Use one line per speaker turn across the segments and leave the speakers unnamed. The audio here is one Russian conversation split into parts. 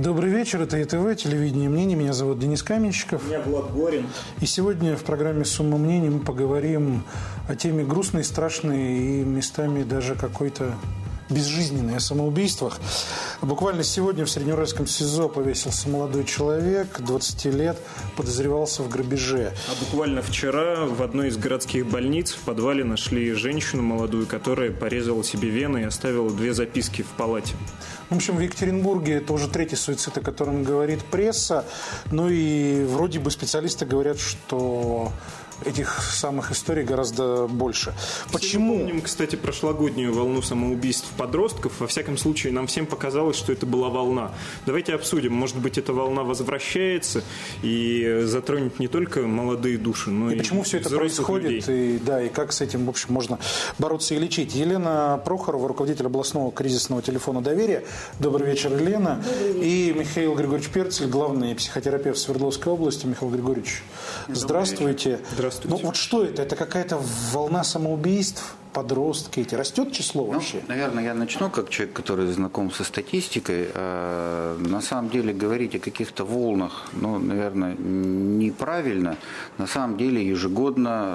Добрый вечер, это ЕТВ, телевидение мнений. Меня зовут Денис Каменщиков.
Меня Влад Горин.
И сегодня в программе «Сумма мнений» мы поговорим о теме грустной, страшной и местами даже какой-то безжизненной, о самоубийствах. Буквально сегодня в Среднеуральском СИЗО повесился молодой человек, 20 лет, подозревался в грабеже.
А буквально вчера в одной из городских больниц в подвале нашли женщину молодую, которая порезала себе вены и оставила 2 записки в палате.
В общем, в Екатеринбурге это уже 3-й суицид, о котором говорит пресса. Ну и вроде бы специалисты говорят, что этих самых историй гораздо больше. Почему?
Мы помним, кстати, прошлогоднюю волну самоубийств подростков. Во всяком случае, нам всем показалось, что это была волна. Давайте обсудим. Может быть, эта волна возвращается и затронет не только молодые души, но и
почему все это происходит, и как с этим, в общем, можно бороться и лечить. Елена Прохорова, руководитель областного кризисного телефона доверия. Добрый вечер, Елена.
Добрый вечер.
И Михаил Григорьевич Перцель, главный психотерапевт Свердловской области. Михаил Григорьевич, здравствуйте.
Здравствуйте.
Ну вот что это? Это какая-то волна самоубийств? Подростки эти? Растет число вообще?
Наверное, я начну как человек, который знаком со статистикой. На самом деле говорить о каких-то волнах, наверное, неправильно. На самом деле ежегодно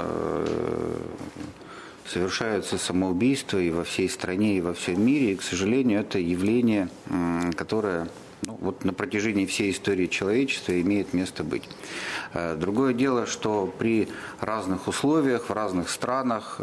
совершаются самоубийства и во всей стране, и во всем мире. И, к сожалению, это явление, которое на протяжении всей истории человечества имеет место быть. Другое дело, что при разных условиях, в разных странах,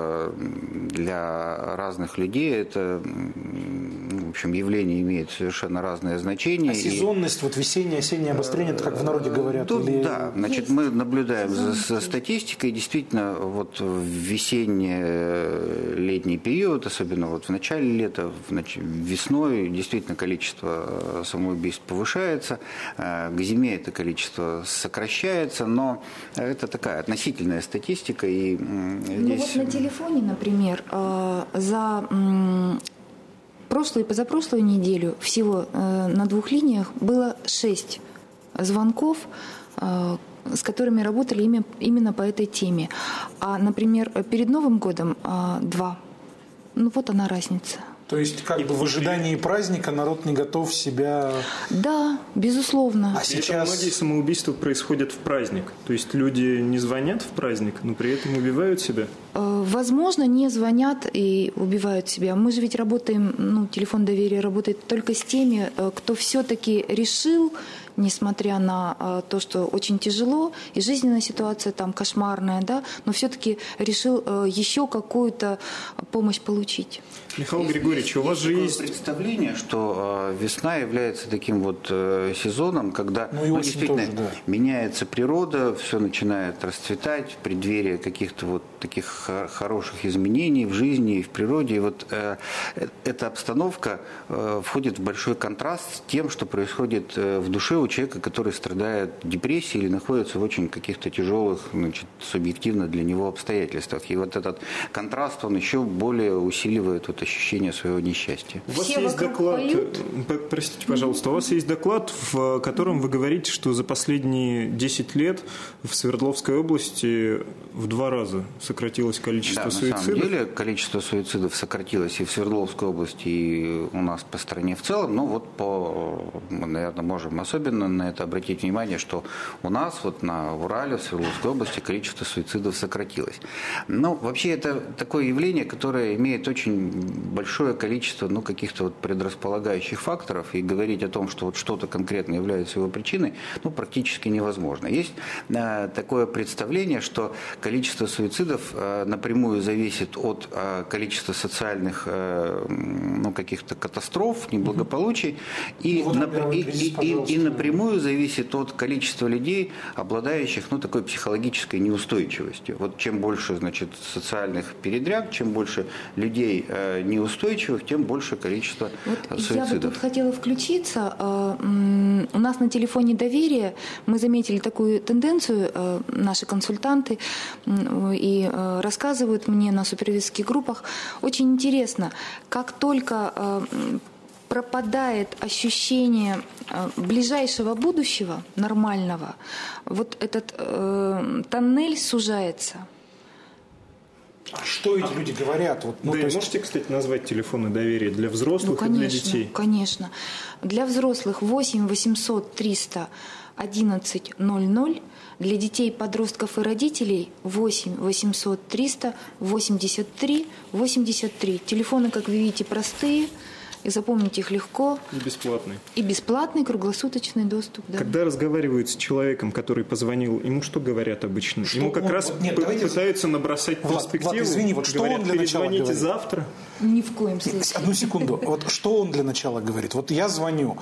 для разных людей это, в общем, явление имеет совершенно разное значение.
А сезонность, весеннее, осеннее обострение, это как в народе говорят?
Да, значит, мы наблюдаем за статистикой. Действительно, в весенне-летний период, особенно в начале лета, весной, действительно количество самоубийств повышается, к зиме это количество сокращается, но это такая относительная статистика. И здесь...
на телефоне, например, за прошлую и позапрошлую неделю всего на 2 линиях было 6 звонков, с которыми работали именно по этой теме. А, например, перед Новым годом 2. Вот она разница.
То есть, в ожидании праздника народ не готов себя...
Да, безусловно.
А сейчас...
Многие самоубийства происходят в праздник. То есть, люди не звонят в праздник, но при этом убивают себя?
Возможно, не звонят и убивают себя. Мы же ведь работаем, телефон доверия работает только с теми, кто все-таки решил, несмотря на то, что очень тяжело, и жизненная ситуация там кошмарная, но все-таки решил еще какую-то помощь получить.
Михаил Григорьевич, у вас же есть
представление, что весна является таким сезоном, когда действительно
тоже,
меняется природа, все начинает расцветать в преддверии каких-то таких хороших изменений в жизни и в природе. И эта обстановка входит в большой контраст с тем, что происходит в душе у человека, который страдает депрессией или находится в очень каких-то тяжелых, субъективно для него обстоятельствах. И этот контраст, он еще более усиливает ощущение своего несчастья.
У вас есть доклад, простите, пожалуйста, у вас есть доклад, в котором вы говорите, что за последние 10 лет в Свердловской области в 2 раза сократилось количество суицидов. На самом деле количество суицидов сократилось и в Свердловской области, и у нас по стране в целом. Но мы, наверное, можем особенно на это обратить внимание, что у нас на Урале, в Свердловской области количество суицидов сократилось. Вообще это такое явление, которое имеет очень большое количество каких-то предрасполагающих факторов, и говорить о том, что что-то конкретно является его причиной, практически невозможно. Есть такое представление, что количество суицидов напрямую зависит от количества социальных каких-то катастроф, неблагополучий, и напрямую зависит от количества людей, обладающих такой психологической неустойчивостью. Чем больше, социальных передряг, чем больше людей неустойчивых, тем больше количество суицидов.
Я бы тут хотела включиться. У нас на телефоне доверия мы заметили такую тенденцию, наши консультанты и рассказывают мне на супервизорских группах. Очень интересно, как только пропадает ощущение ближайшего будущего, нормального, этот тоннель сужается.
А что эти люди говорят? Вот,
да, и можете, кстати, назвать телефоны доверия для взрослых и для детей?
Конечно. Для взрослых 8 800 300 11 00. Для детей, подростков и родителей 8 800 300 83 83. Телефоны, как вы видите, простые. И запомнить их легко.
И бесплатный.
И бесплатный круглосуточный доступ. Да.
Когда разговаривают с человеком, который позвонил, ему что говорят обычно? Ему как раз пытаются набросать перспективу.
Влад, извини, вот что
говорят,
он для начала говорит?
Перезвоните завтра.
Ни в коем случае.
Одну секунду. Вот что он для начала говорит? Вот я звоню.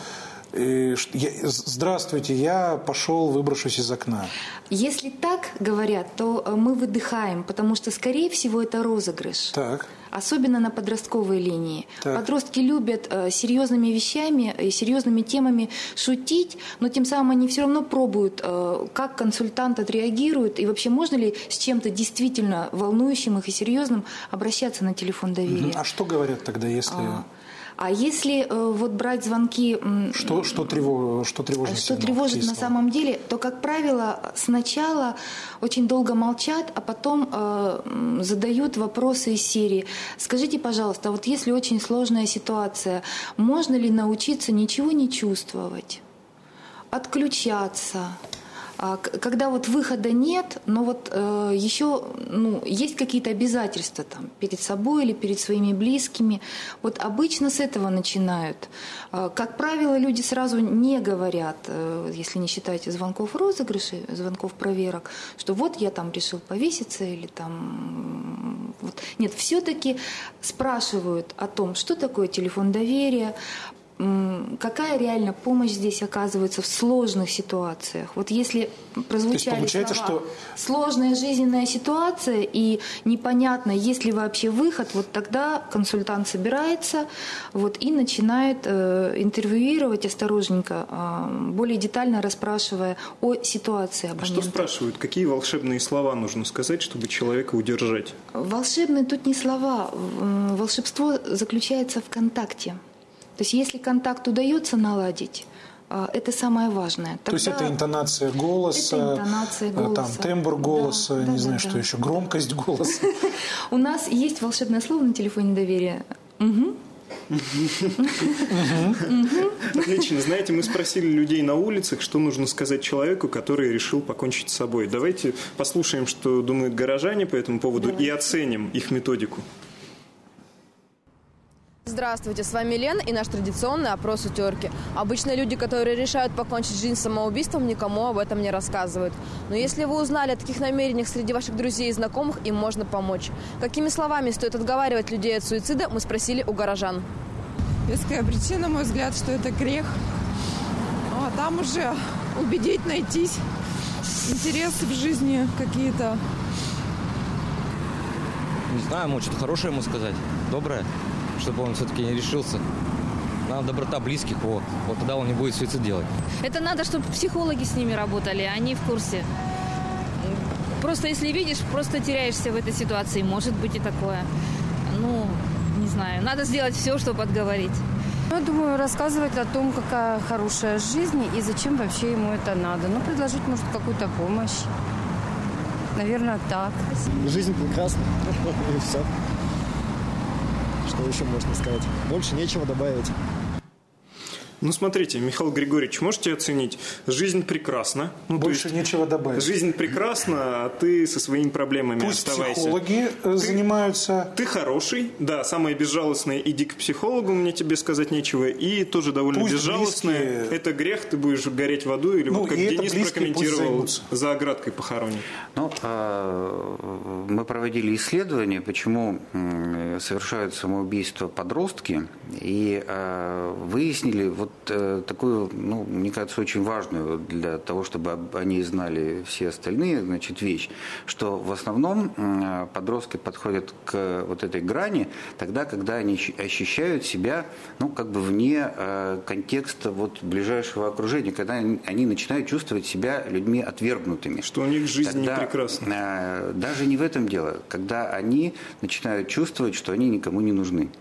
Здравствуйте, я пошел, выброшусь из окна.
Если так говорят, то мы выдыхаем, потому что, скорее всего, это розыгрыш.
Так.
Особенно на подростковой линии.
Так.
Подростки любят серьезными вещами и серьезными темами шутить, но тем самым они все равно пробуют, как консультант отреагирует, и вообще можно ли с чем-то действительно волнующим их и серьезным обращаться на телефон доверия.
А что говорят тогда, если...
А если вот брать звонки...
Что тревожит
на самом деле, то, как правило, сначала очень долго молчат, а потом задают вопросы из серии. Скажите, пожалуйста, вот если очень сложная ситуация, можно ли научиться ничего не чувствовать, отключаться? Когда вот выхода нет, но вот еще есть какие-то обязательства там, перед собой или перед своими близкими, вот обычно с этого начинают. Как правило, люди сразу не говорят, если не считать звонков розыгрышей, звонков проверок, что вот я там решил повеситься или там... Вот. Нет, все-таки спрашивают о том, что такое телефон доверия, какая реально помощь здесь оказывается в сложных ситуациях. Вот если прозвучали слова что... «сложная жизненная ситуация» и непонятно, есть ли вообще выход, вот тогда консультант собирается вот, и начинает интервьюировать осторожненько, более детально расспрашивая о ситуации абонента.
А что спрашивают? Какие волшебные слова нужно сказать, чтобы человека удержать?
Волшебные тут не слова. Волшебство заключается в контакте. То есть если контакт удается наладить, это самое важное. Тогда...
То есть это интонация голоса, там, тембр голоса, не знаю, что еще, громкость голоса.
У нас есть волшебное слово на телефоне доверия.
Отлично. Знаете, мы спросили людей на улицах, что нужно сказать человеку, который решил покончить с собой. Давайте послушаем, что думают горожане по этому поводу и оценим их методику.
Здравствуйте, с вами Лена и наш традиционный опрос у терки. Обычно люди, которые решают покончить жизнь самоубийством, никому об этом не рассказывают. Но если вы узнали о таких намерениях среди ваших друзей и знакомых, им можно помочь. Какими словами стоит отговаривать людей от суицида, мы спросили у горожан.
Веская причина, на мой взгляд, что это грех. А там уже убедить, найтись интересы в жизни какие-то.
Не знаю, может, что-то хорошее ему сказать, доброе, чтобы он все-таки не решился. Надо доброта близких, вот тогда он не будет суицид делать.
Это надо, чтобы психологи с ними работали, они в курсе. Просто если видишь, просто теряешься в этой ситуации, может быть и такое. Не знаю, надо сделать все, чтобы отговорить.
Я думаю, рассказывать о том, какая хорошая жизнь и зачем вообще ему это надо. Предложить, может, какую-то помощь. Наверное, так.
Жизнь прекрасна, и все. Что еще можно сказать? Больше нечего добавить.
Смотрите, Михаил Григорьевич, можете оценить? Жизнь прекрасна.
Больше нечего добавить.
Жизнь прекрасна, а ты со своими проблемами
Пусть
оставайся.
Психологи занимаются.
Ты хороший, да, самое безжалостное, иди к психологу, мне тебе сказать нечего. И тоже довольно
пусть
безжалостное.
Близкие...
Это грех, ты будешь гореть в аду, или вот как Денис прокомментировал, за оградкой похоронят.
Мы проводили исследование, почему совершают самоубийство подростки, и выяснили такую, мне кажется, очень важную для того, чтобы они знали все остальные, вещь, что в основном подростки подходят к вот этой грани тогда, когда они ощущают себя, вне контекста ближайшего окружения, когда они начинают чувствовать себя людьми отвергнутыми.
Что у них жизнь не прекрасна.
Даже не в этом дело, когда они начинают чувствовать, что они никому не нужны.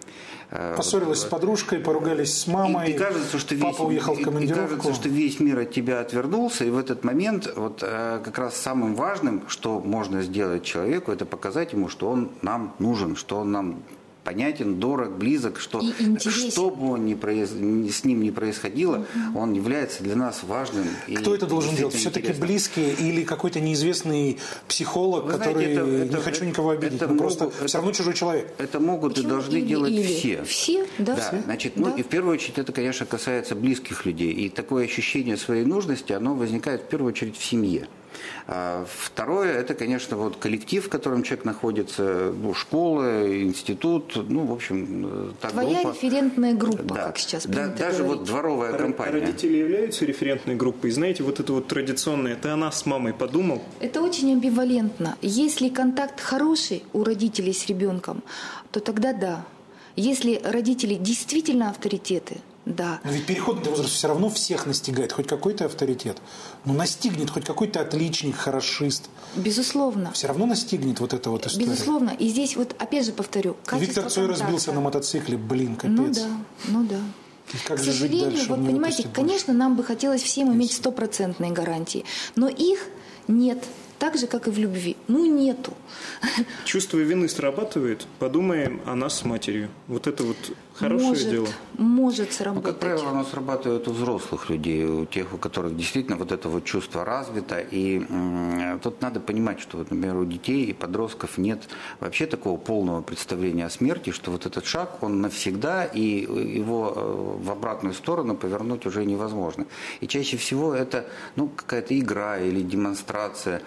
Поссорилась с подружкой, поругались с мамой,
и кажется, что
папа уехал в командировку.
И кажется, что весь мир от тебя отвернулся, и в этот момент вот как раз самым важным, что можно сделать человеку, это показать ему, что он нам нужен, что он нам понятен, дорог, близок, что что бы с ним ни происходило, он является для нас важным.
Кто это должен делать? Все-таки близкие или какой-то неизвестный психолог, который, не хочу никого обидеть, но просто все равно чужой человек?
Это могут и должны делать все.
Все, да?
Да, значит, ну и в первую очередь это, конечно, касается близких людей. И такое ощущение своей нужности, оно возникает в первую очередь в семье. Второе, это, конечно, вот коллектив, в котором человек находится, ну, школа, институт, ну, в общем, та
Твоя
группа.
референтная группа,
Да.
как сейчас
Да,
принято
даже
говорить.
вот дворовая компания.
Родители являются референтной группой. И знаете, вот это вот традиционное, это она с мамой подумал.
Это очень амбивалентно. Если контакт хороший у родителей с ребенком, то тогда да. Если родители действительно авторитеты, да.
Но ведь переходный возраст все равно всех настигает, хоть какой-то авторитет. Ну, настигнет хоть какой-то отличник, хорошист.
Безусловно.
Все равно настигнет вот эта вот история.
Безусловно. И здесь вот, опять же повторю, качество
Виктор Цой
контакта.
разбился на мотоцикле, блин, капец.
Ну да.
И как
К
же жить
сожалению,
дальше?
вот
Он не
понимаете,
выпустит
конечно, нам бы хотелось всем иметь 100% гарантии, но их нет. Так же, как и в любви. Ну, нету.
Чувство вины срабатывает, подумаем о нас с матерью. Вот это вот хорошее дело.
Может
Ну,
сработать.
как правило, оно срабатывает у взрослых людей, у тех, у которых действительно вот это вот чувство развито. И тут надо понимать, что, вот, например, у детей и подростков нет вообще такого полного представления о смерти, что вот этот шаг, он навсегда, и его в обратную сторону повернуть уже невозможно. И чаще всего это, ну, какая-то игра или демонстрация.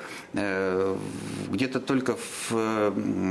Где-то только в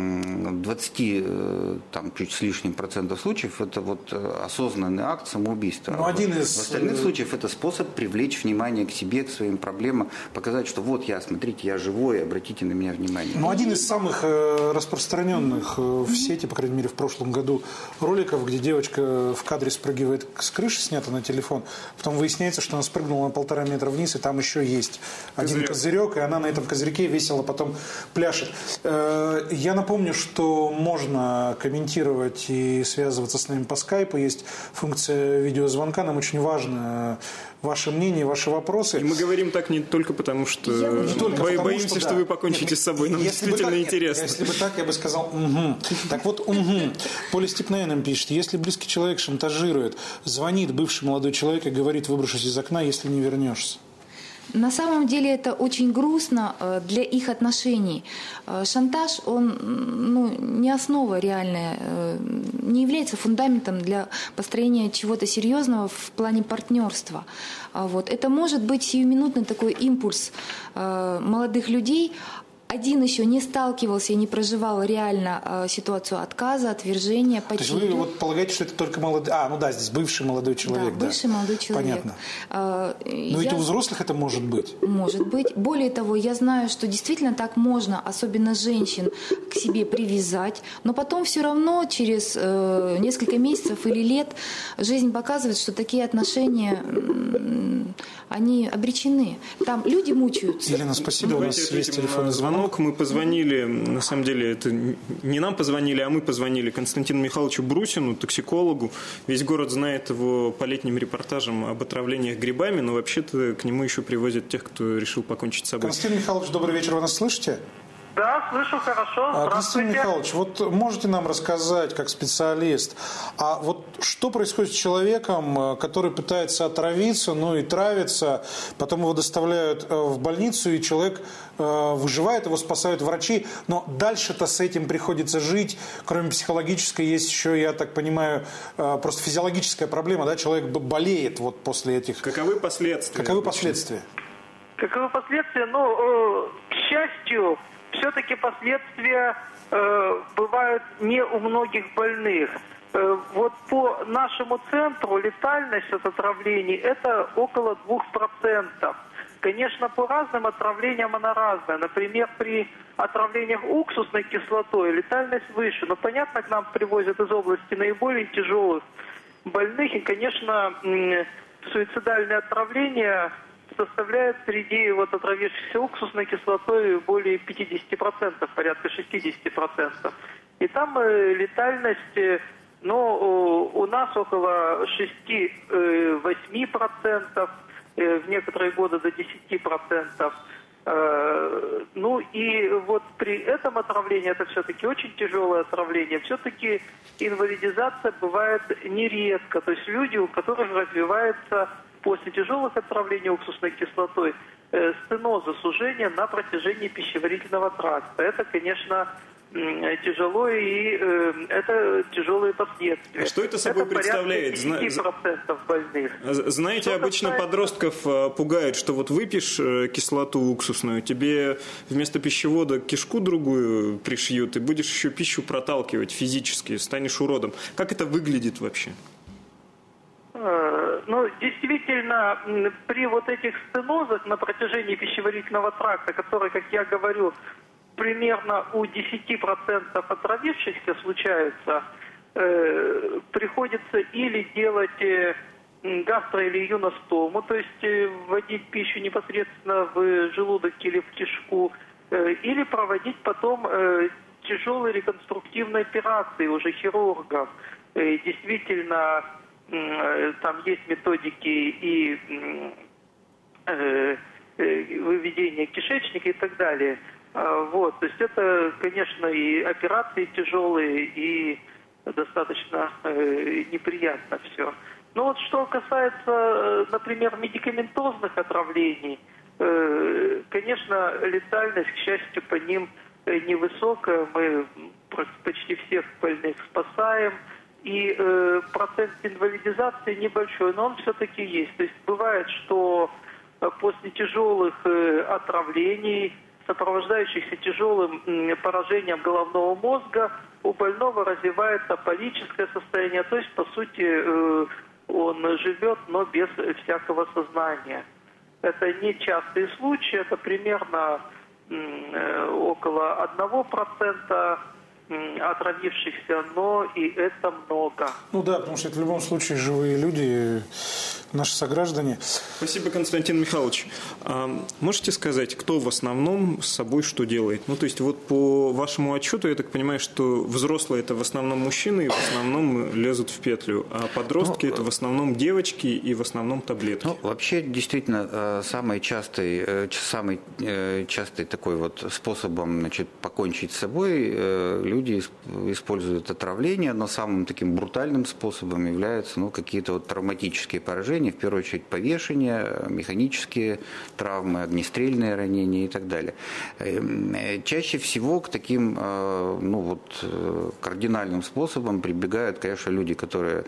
20, там, чуть с лишним процентов случаев это вот осознанный акт самоубийства.
Ну, один
В
из...
остальных случаях это способ привлечь внимание к себе, к своим проблемам, показать, что вот я, смотрите, я живой, обратите на меня внимание.
Ну, один из самых распространенных в сети, по крайней мере, в прошлом году роликов, где девочка в кадре спрыгивает с крыши, снята на телефон, потом выясняется, что она спрыгнула на 1,5 метра вниз, и там еще есть один козырек, и она на этом козырьке весело потом пляшет. Я напомню, что можно комментировать и связываться с нами по скайпу. Есть функция видеозвонка. Нам очень важно ваше мнение, ваши вопросы.
И мы говорим так не только потому, что боимся, что
да.
вы покончите с собой. Нам действительно интересно.
Если бы так, я бы сказал «угу». Так вот, «угу». Поля Степная нам пишет: если близкий человек шантажирует, звонит бывший молодой человек и говорит: выброшусь из окна, если не вернешься.
На самом деле это очень грустно для их отношений. Шантаж, он не основа реальная, не является фундаментом для построения чего-то серьезного в плане партнерства. Вот. Это может быть сиюминутный такой импульс молодых людей. Один еще не сталкивался и не проживал реально ситуацию отказа, отвержения, потери.
То есть вы вот полагаете, что это только молодой... здесь бывший молодой человек.
Да, бывший молодой человек.
Понятно. Но ведь у взрослых это может быть.
Может быть. Более того, я знаю, что действительно так можно, особенно женщин, к себе привязать, но потом все равно через несколько месяцев или лет жизнь показывает, что такие отношения, они обречены. Там люди мучаются.
Елена, спасибо. У нас есть телефонный звонок.
Мы позвонили, на самом деле, это не нам позвонили, а мы позвонили Константину Михайловичу Брусину, токсикологу. Весь город знает его по летним репортажам об отравлениях грибами, но вообще-то к нему еще привозят тех, кто решил покончить с собой.
Константин Михайлович, добрый вечер, вы нас слышите?
Да, слышу хорошо.
Константин Михайлович, вот можете нам рассказать, как специалист, а вот что происходит с человеком, который пытается отравиться, и травится, потом его доставляют в больницу, и человек выживает, его спасают врачи, но дальше-то с этим приходится жить, кроме психологической, есть еще, я так понимаю, просто физиологическая проблема, да, человек болеет вот после этих...
Каковы последствия?
Каковы последствия?
Каковы последствия? К счастью, все-таки последствия бывают не у многих больных. Вот по нашему центру летальность от отравлений это около 2%. Конечно, по разным отравлениям она разная. Например, при отравлениях уксусной кислотой летальность выше. Но, понятно, к нам привозят из области наиболее тяжелых больных. И, конечно, суицидальные отравления составляет среди отравившихся уксусной кислотой более 50%, порядка 60%. И там летальность Но у нас около 6-8%, в некоторые годы до 10%. Ну и вот при этом отравлении, это все-таки очень тяжелое отравление, все-таки инвалидизация бывает нередко. То есть люди, у которых развивается после тяжелых отравлений уксусной кислотой стеноза, сужение на протяжении пищеварительного тракта. Это, конечно, тяжело, и это тяжелые последствия.
А что это собой представляет?
10% больных.
Знаете,
Что
обычно подростков пугают, что вот выпьешь кислоту уксусную, тебе вместо пищевода кишку другую пришьют, и будешь еще пищу проталкивать физически, станешь уродом. Как это выглядит вообще?
Ну, действительно, при вот этих стенозах на протяжении пищеварительного тракта, которые, как я говорю, примерно у 10% отравившихся случаются, приходится или делать гастро- или юностому, то есть вводить пищу непосредственно в желудок или в кишку, или проводить потом тяжелые реконструктивные операции уже хирургов. Действительно, там есть методики и выведения кишечника и так далее. Вот, то есть это, конечно, и операции тяжелые, и достаточно неприятно все. Но вот что касается, например, медикаментозных отравлений, конечно, летальность, к счастью, по ним невысокая. Мы почти всех больных спасаем. И процент инвалидизации небольшой, но он все-таки есть. То есть бывает, что после тяжелых отравлений, сопровождающихся тяжелым поражением головного мозга, у больного развивается апалическое состояние, то есть, по сути, он живет, но без всякого сознания. Это не частые случаи, это примерно около 1% отравившихся, но и это много.
Ну да, потому что это в любом случае живые люди, наши сограждане.
Спасибо, Константин Михайлович. Можете сказать, кто в основном с собой что делает? Ну, то есть, вот по вашему отчету, я так понимаю, что взрослые – это в основном мужчины, и в основном лезут в петлю, а подростки – это в основном девочки и в основном таблетки.
Ну, вообще, действительно, самый частый такой вот способом, значит, покончить с собой люди используют отравление, но самым таким брутальным способом являются какие-то вот травматические поражения, в первую очередь повешение, механические травмы, огнестрельные ранения и так далее. Чаще всего к таким кардинальным способам прибегают, конечно, люди, которые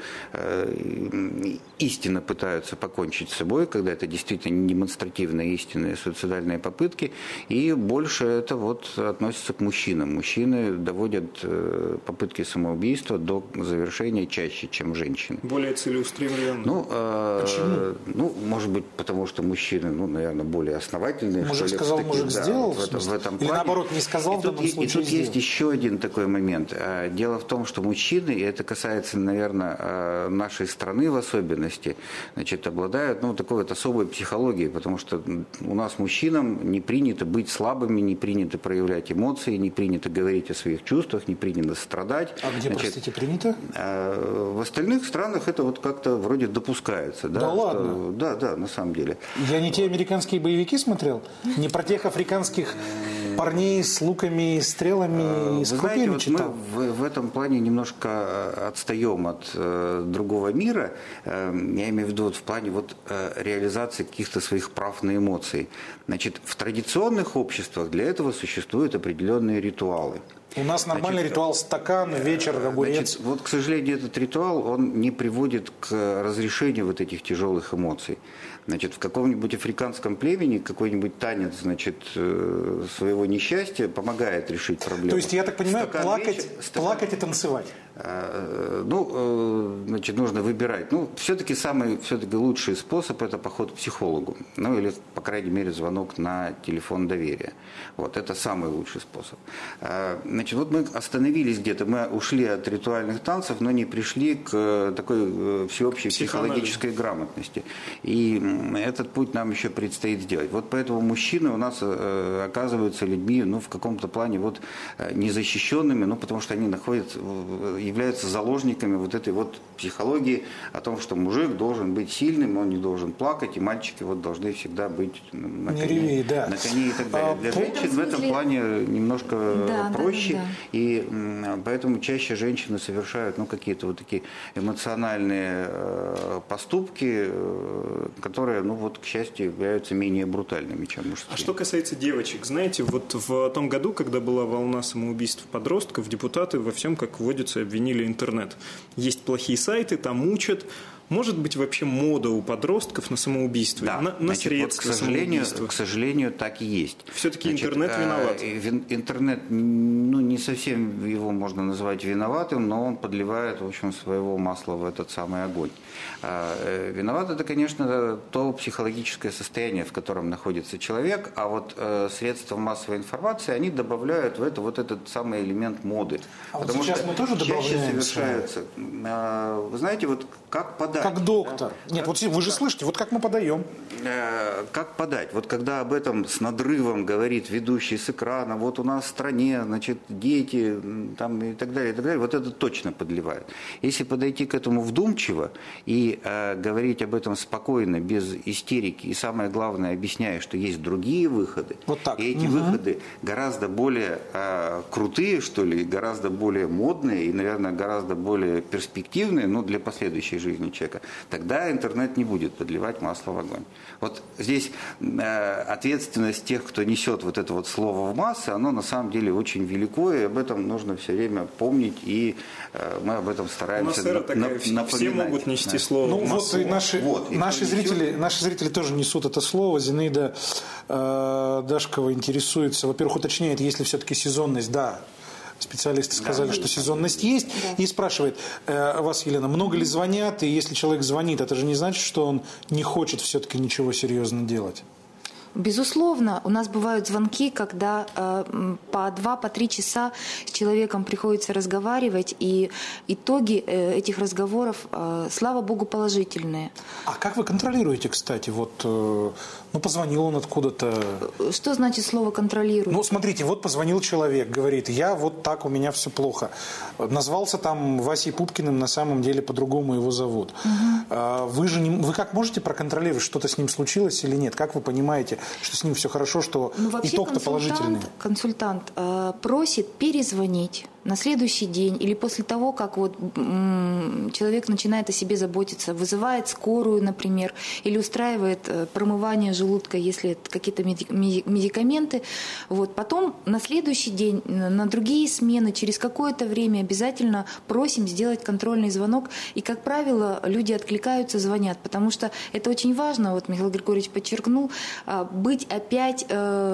истинно пытаются покончить с собой, когда это действительно демонстративные истинные суицидальные попытки, и больше это вот относится к мужчинам. Мужчины доводят попытки самоубийства до завершения чаще, чем женщины.
Более целеустремленные.
Почему?
Может быть, потому что мужчины, наверное, более основательные.
Мужик сказал, мужик сделал?
В этом плане.
Или наоборот, не сказал, в данном случае
и тут есть еще один такой момент. Дело в том, что мужчины, и это касается, наверное, нашей страны в особенности, значит, обладают такой вот особой психологией, потому что у нас мужчинам не принято быть слабыми, не принято проявлять эмоции, не принято говорить о своих чувствах, не принято страдать.
А где, простите, принято?
В остальных странах это вот как-то вроде допускается.
Да ладно?
Да, на самом деле.
Я не те американские боевики смотрел? Не про тех африканских парней с луками, стрелами и с копьями читал?
Мы в этом плане немножко отстаем от другого мира. Я имею в виду в плане реализации каких-то своих прав на эмоции. Значит, в традиционных обществах для этого существуют определенные ритуалы.
У нас нормальный ритуал: стакан, вечер, огурец.
Вот, к сожалению, этот ритуал, он не приводит к разрешению вот этих тяжелых эмоций. Значит, в каком-нибудь африканском племени какой-нибудь танец, значит, своего несчастья помогает решить проблему.
То есть, я так понимаю, плакать и танцевать?
Значит, нужно выбирать. Все-таки самый лучший способ – это поход к психологу. Или, по крайней мере, звонок на телефон доверия. Вот, это самый лучший способ. Значит, вот мы остановились где-то, мы ушли от ритуальных танцев, но не пришли к такой всеобщей психологической грамотности. И этот путь нам еще предстоит сделать. Вот поэтому мужчины у нас оказываются людьми, в каком-то плане незащищенными, потому что они являются заложниками вот этой вот психологии о том, что мужик должен быть сильным, он не должен плакать, и мальчики вот должны всегда быть на коне,
да.
на коне и так далее. Для женщин в этом плане немножко проще, и поэтому чаще женщины совершают какие-то вот такие эмоциональные поступки, которые, к счастью, являются менее брутальными, чем мужские.
А что касается девочек, знаете, вот в том году, когда была волна самоубийств подростков, депутаты во всем, как водится, обвинили интернет. Есть плохие сайты, там учат. Может быть вообще мода у подростков на самоубийство,
да.
на средства самоубийства?
К сожалению, так и есть.
Все-таки интернет виноват.
Интернет, не совсем его можно назвать виноватым, но он подливает, в общем, своего масла в этот самый огонь. Виноват это, конечно, то психологическое состояние, в котором находится человек, а вот средства массовой информации, они добавляют в это вот этот самый элемент моды.
А потому вот сейчас что мы тоже
чаще совершаются. Вы знаете, вот как подать?
Как доктор. Нет, вот вы же слышите, вот как мы подаем.
Как подать? Вот когда об этом с надрывом говорит ведущий с экрана, вот у нас в стране, значит, дети там, и так далее, вот это точно подливает. Если подойти к этому вдумчиво и говорить об этом спокойно, без истерики, и самое главное, объясняя, что есть другие выходы,
вот так.
И эти выходы гораздо более крутые, что ли, гораздо более модные и, наверное, гораздо более перспективные, для последующей жизни человека, тогда интернет не будет подливать масло в огонь. Вот здесь ответственность тех, кто несет вот это вот слово в массы, оно на самом деле очень велико, и об этом нужно все время помнить, и мы об этом стараемся напоминать.
Все могут нести слово в массу.
Наши зрители тоже несут это слово. Зинаида Дашкова интересуется, во-первых, уточняет, есть ли все-таки сезонность. Да. Специалисты сказали, что сезонность есть. Да. И спрашивает вас, Елена, много ли звонят? И если человек звонит, это же не значит, что он не хочет все-таки ничего серьезно делать?
Безусловно, у нас бывают звонки, когда по 2-3 часа с человеком приходится разговаривать, и итоги этих разговоров, слава богу, положительные.
А как вы контролируете, кстати, позвонил он откуда-то?
Что значит слово «контролирует»?
Смотрите, позвонил человек, говорит, я вот так, у меня все плохо. Назвался там Васей Пупкиным, на самом деле по-другому его зовут. Угу. Вы как можете проконтролировать, что-то с ним случилось или нет? Как вы понимаете, что с ним все хорошо, что итог-то положительный?
Консультант просит перезвонить на следующий день или после того, как человек начинает о себе заботиться, вызывает скорую, например, или устраивает промывание желудка, если это какие-то медикаменты. Потом на следующий день, на другие смены, через какое-то время обязательно просим сделать контрольный звонок. И, как правило, люди откликаются, звонят, потому что это очень важно, Михаил Григорьевич подчеркнул, быть опять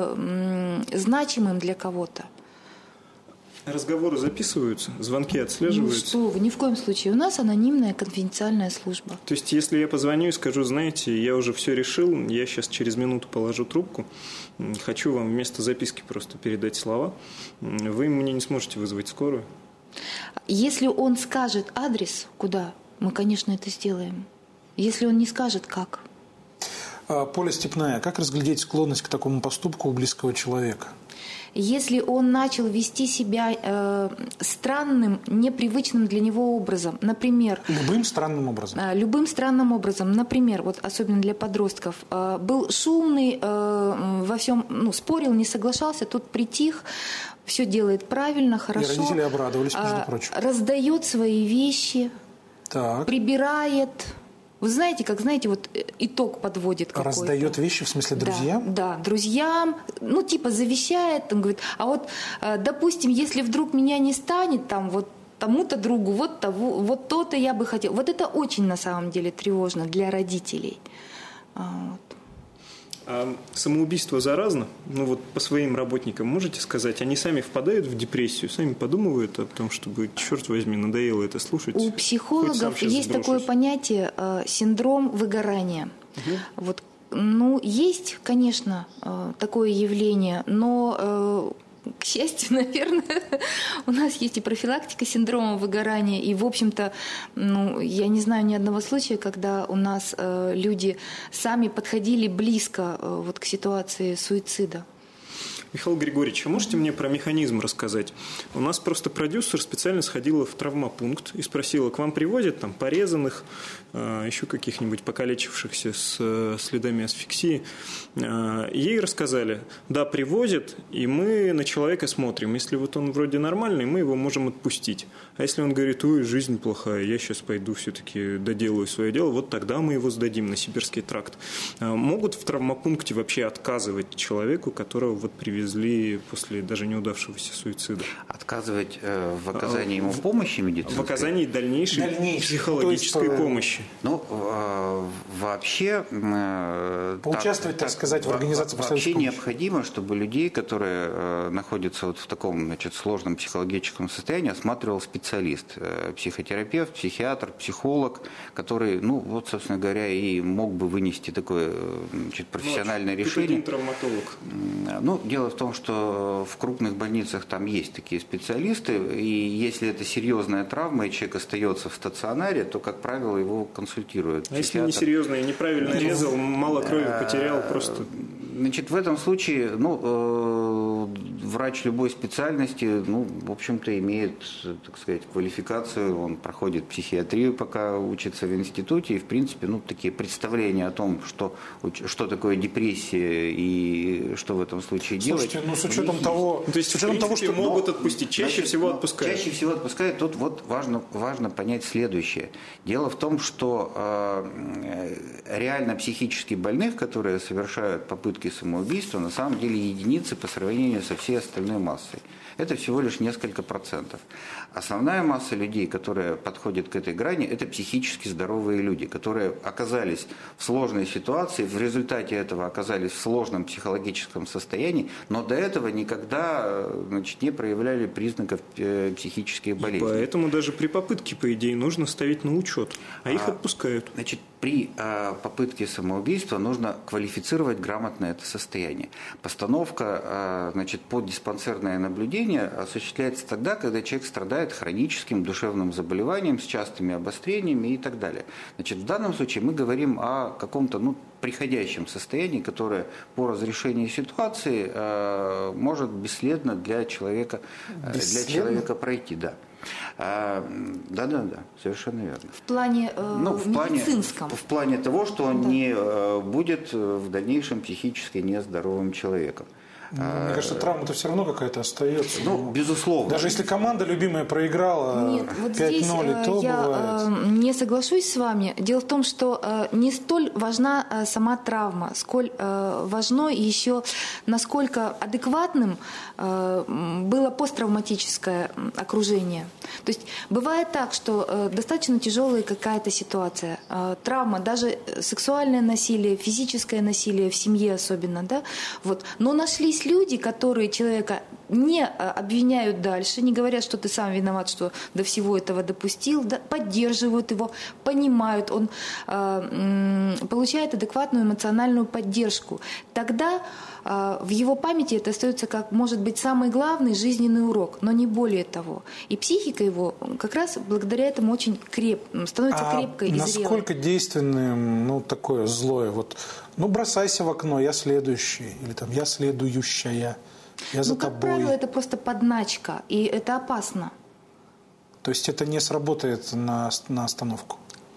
значимым для кого-то.
Разговоры записываются, звонки отслеживаются?
Что вы, ни в коем случае. У нас анонимная конфиденциальная служба.
То есть, если я позвоню и скажу, знаете, я уже все решил, я сейчас через минуту положу трубку, хочу вам вместо записки просто передать слова, вы мне не сможете вызвать скорую?
Если он скажет адрес, куда, мы, конечно, это сделаем. Если он не скажет, как?
Поля Степная, как разглядеть склонность к такому поступку у близкого человека?
Если он начал вести себя странным, непривычным для него образом, например...
Любым странным образом?
Любым странным образом. Например, особенно для подростков, был шумный, во всем, спорил, не соглашался, тут притих, все делает правильно, хорошо.
И родители обрадовались, между прочим.
Раздает свои вещи,
так.
Прибирает... Вы знаете, итог подводит какой-то.
Раздает вещи, в смысле, друзьям?
Да, друзьям, завещает, он говорит, допустим, если вдруг меня не станет, тому-то другу, то-то я бы хотел. Это очень, на самом деле, тревожно для родителей.
А самоубийство заразно? По своим работникам можете сказать, они сами впадают в депрессию, сами подумывают о том, чтобы, черт возьми, надоело это слушать?
У психологов есть такое понятие синдром выгорания. Угу. Есть, конечно, такое явление, но... К счастью, наверное, у нас есть и профилактика синдрома выгорания. И, в общем-то, я не знаю ни одного случая, когда у нас люди сами подходили близко к ситуации суицида.
Михаил Григорьевич, вы можете мне про механизм рассказать? У нас просто продюсер специально сходила в травмопункт и спросила, к вам приводят там порезанных, еще каких-нибудь покалечившихся с следами асфиксии. Ей рассказали, да, привозят, и мы на человека смотрим. Если вот он вроде нормальный, мы его можем отпустить. А если он говорит, ой, жизнь плохая, я сейчас пойду все-таки доделаю свое дело, вот тогда мы его сдадим на Сибирский тракт. Могут в травмопункте вообще отказывать человеку, которого вот привезли после даже неудавшегося суицида?
Отказывать в оказании ему помощи медицинской? В
оказании дальнейшей психологической помощи.
Ну, вообще...
Поучаствовать, так сказать, в организации
вообще необходимо, чтобы людей, которые находятся вот в таком, значит, сложном психологическом состоянии, осматривал специалист, психотерапевт, психиатр, психолог, который, ну, вот, собственно говоря, и мог бы вынести такое, значит, профессиональное решение.
Травматолог.
Ну, дело в том, что в крупных больницах там есть такие специалисты, и если это серьезная травма, и человек остается в стационаре, то, как правило, его консультируют.
А если несерьезная, неправильно резал, мало крови потерял, просто...
Значит, в этом случае, ну, врач любой специальности, ну, в общем-то, имеет, так сказать, квалификацию, он проходит психиатрию, пока учится в институте, и, в принципе, ну, такие представления о том, что такое депрессия и что в этом случае делать.
Слушайте, ну, с учетом того,
то есть, в принципе, что могут отпустить, чаще всего отпускают.
Чаще всего отпускают. Тут вот важно понять следующее. Дело в том, что реально психически больных, которые совершают попытки самоубийства, на самом деле единицы по сравнению со всей остальной массой. Это всего лишь несколько процентов. Основная масса людей, которые подходят к этой грани, это психически здоровые люди, которые оказались в сложной ситуации, в результате этого оказались в сложном психологическом состоянии, но до этого никогда, значит, не проявляли признаков психических болезней.
И поэтому даже при попытке, по идее, нужно ставить на учет, а их отпускают.
Значит, при попытке самоубийства нужно квалифицировать грамотно это состояние. Постановка, значит, под диспансерное наблюдение осуществляется тогда, когда человек страдает хроническим душевным заболеванием с частыми обострениями и так далее. Значит, в данном случае мы говорим о каком-то, ну, приходящем состоянии, которое по разрешению ситуации может бесследно для человека пройти, да. Да, совершенно верно.
В плане медицинском.
В плане того, что он не будет в дальнейшем психически нездоровым человеком.
Мне кажется, травма-то все равно какая-то остается.
Ну, безусловно.
Даже если команда любимая проиграла 5-0, то
я
бывает.
Не соглашусь с вами. Дело в том, что не столь важна сама травма, сколь важно еще, насколько адекватным было посттравматическое окружение. То есть бывает так, что достаточно тяжелая какая-то ситуация, травма, даже сексуальное насилие, физическое насилие в семье особенно, да, вот, но нашлись люди, которые человека не обвиняют дальше, не говорят, что ты сам виноват, что до всего этого допустил, да, поддерживают его, понимают, он получает адекватную эмоциональную поддержку. Тогда в его памяти это остается как, может быть, самый главный жизненный урок, но не более того. И психика его как раз благодаря этому очень становится крепкой и зрелой.
Насколько действенным, ну, такое злое, вот, ну, бросайся в окно, я следующий, или там, я следующая, я за тобой.
Как правило, это просто подначка, и это опасно.
То есть это не сработает на остановку?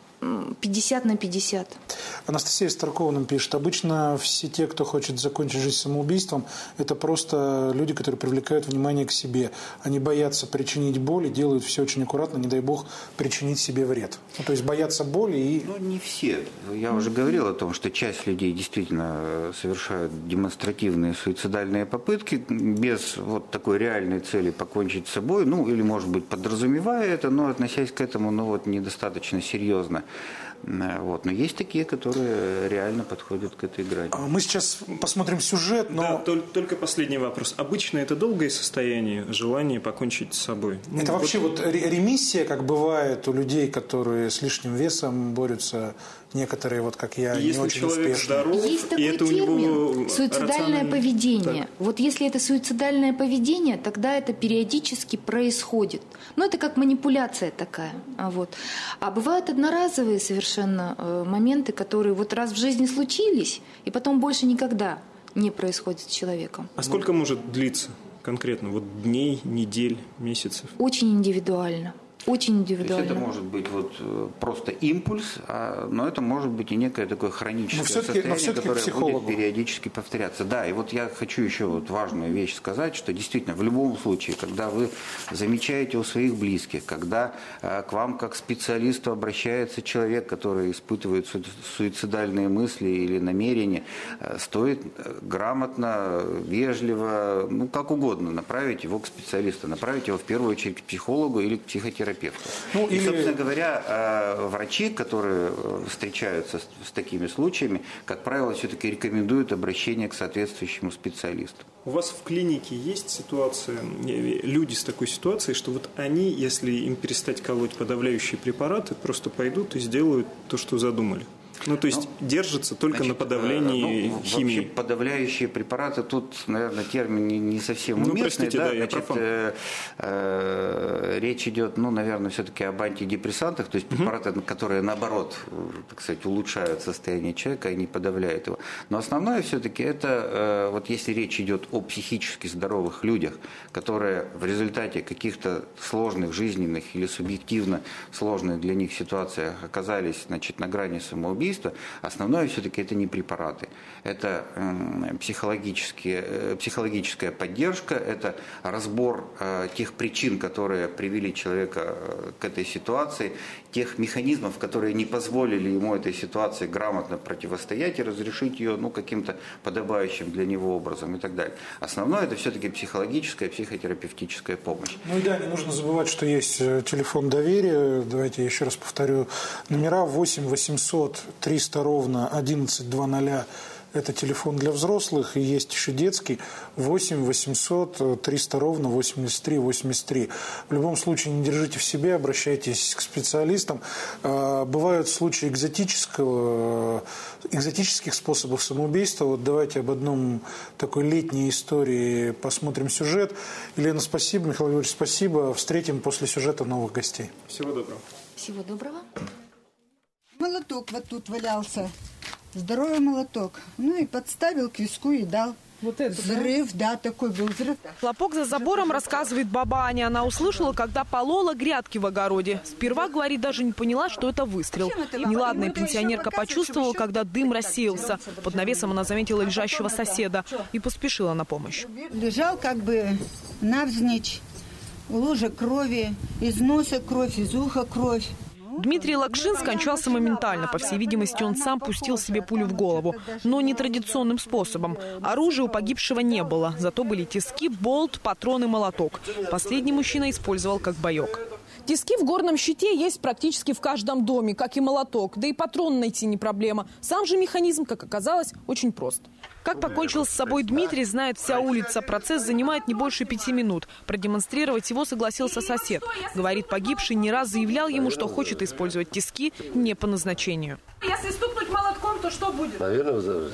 50/50.
Анастасия Старкова нам пишет: обычно все те, кто хочет закончить жизнь самоубийством, это просто люди, которые привлекают внимание к себе. Они боятся причинить боль и делают все очень аккуратно, не дай бог причинить себе вред. Ну, то есть боятся боли и...
Ну, не все. Я уже говорил о том, что часть людей действительно совершают демонстративные суицидальные попытки без вот такой реальной цели покончить с собой, ну, или, может быть, подразумевая это, но относясь к этому, ну, вот, недостаточно серьезно. Вот. Но есть такие, которые реально подходят к этой грани.
Мы сейчас посмотрим сюжет, но...
Да, только последний вопрос. Обычно это долгое состояние, желание покончить с собой?
Это вообще вот ремиссия, как бывает у людей, которые с лишним весом борются, некоторые, вот как я,
если
не очень
человек
успешны.
Здоров,
есть такой
и это
термин
у него
суицидальное поведение.
Так.
Вот если это суицидальное поведение, тогда это периодически происходит. Ну, это как манипуляция такая. Вот. А бывают одноразовые совершенно моменты, которые вот раз в жизни случились, и потом больше никогда. не происходит с человеком.
А сколько может длиться конкретно? Вот дней, недель, месяцев?
Очень индивидуально. Очень индивидуально.
То есть это может быть просто импульс, но это может быть и некое такое хроническое состояние, которое будет периодически повторяться. Да, и вот я хочу еще важную вещь сказать, что действительно в любом случае, когда вы замечаете у своих близких, когда к вам как к специалисту обращается человек, который испытывает суицидальные мысли или намерения, стоит грамотно, вежливо, как угодно направить его к специалисту, направить его в первую очередь к психологу или к психотерапевту. И, собственно говоря, врачи, которые встречаются с такими случаями, как правило, все-таки рекомендуют обращение к соответствующему специалисту.
У вас в клинике есть ситуация, люди с такой ситуацией, что вот они, если им перестать колоть подавляющие препараты, просто пойдут и сделают то, что задумали? То есть держится только на подавлении химии.
Вообще подавляющие препараты, тут, наверное, термин не совсем уместный.
Простите, я прав.
Речь идет, наверное, все-таки об антидепрессантах, то есть препараты, которые, наоборот, так сказать, улучшают состояние человека и не подавляют его. Но основное все-таки это, если речь идет о психически здоровых людях, которые в результате каких-то сложных жизненных или субъективно сложных для них ситуациях оказались, на грани самоубийства, основное все-таки это не препараты. Это психологическая поддержка, это разбор тех причин, которые привели человека к этой ситуации, тех механизмов, которые не позволили ему этой ситуации грамотно противостоять и разрешить ее каким-то подобающим для него образом и так далее. Основное это все-таки психологическая, психотерапевтическая помощь.
Не нужно забывать, что есть телефон доверия. Давайте я еще раз повторю. Номера 8 800 300 ровно 1100. Это телефон для взрослых, и есть еще детский 8 800 300 ровно 83 83. В любом случае не держите в себе, обращайтесь к специалистам. Бывают случаи экзотических способов самоубийства. Вот давайте об одном такой летней истории посмотрим сюжет. Елена, спасибо. Михаил Григорьевич, спасибо. Встретим после сюжета новых гостей.
Всего доброго.
Всего доброго.
Молоток вот тут валялся. Здоровый молоток. И подставил к виску и дал. Вот это взрыв, да, такой был взрыв.
Хлопок за забором, рассказывает баба Аня. Она услышала, когда полола грядки в огороде. Сперва, говорит, даже не поняла, что это выстрел. Неладная пенсионерка почувствовала, когда дым рассеялся. Под навесом она заметила лежащего соседа и поспешила на помощь.
Лежал навзничь, лужа крови, из носа кровь, из уха кровь.
Дмитрий Лакшин скончался моментально. По всей видимости, он сам пустил себе пулю в голову. Но не традиционным способом. Оружия у погибшего не было. Зато были тиски, болт, патрон и молоток. Последний мужчина использовал как боек.
Тиски в Горном Щите есть практически в каждом доме, как и молоток. Да и патрон найти не проблема. Сам же механизм, как оказалось, очень прост.
Как покончил с собой Дмитрий, знает вся улица. Процесс занимает не больше 5 минут. Продемонстрировать его согласился сосед. Говорит, погибший не раз заявлял ему, что хочет использовать тиски не по назначению.
Если стукнуть молотком, то что будет?
Наверное, взорвет.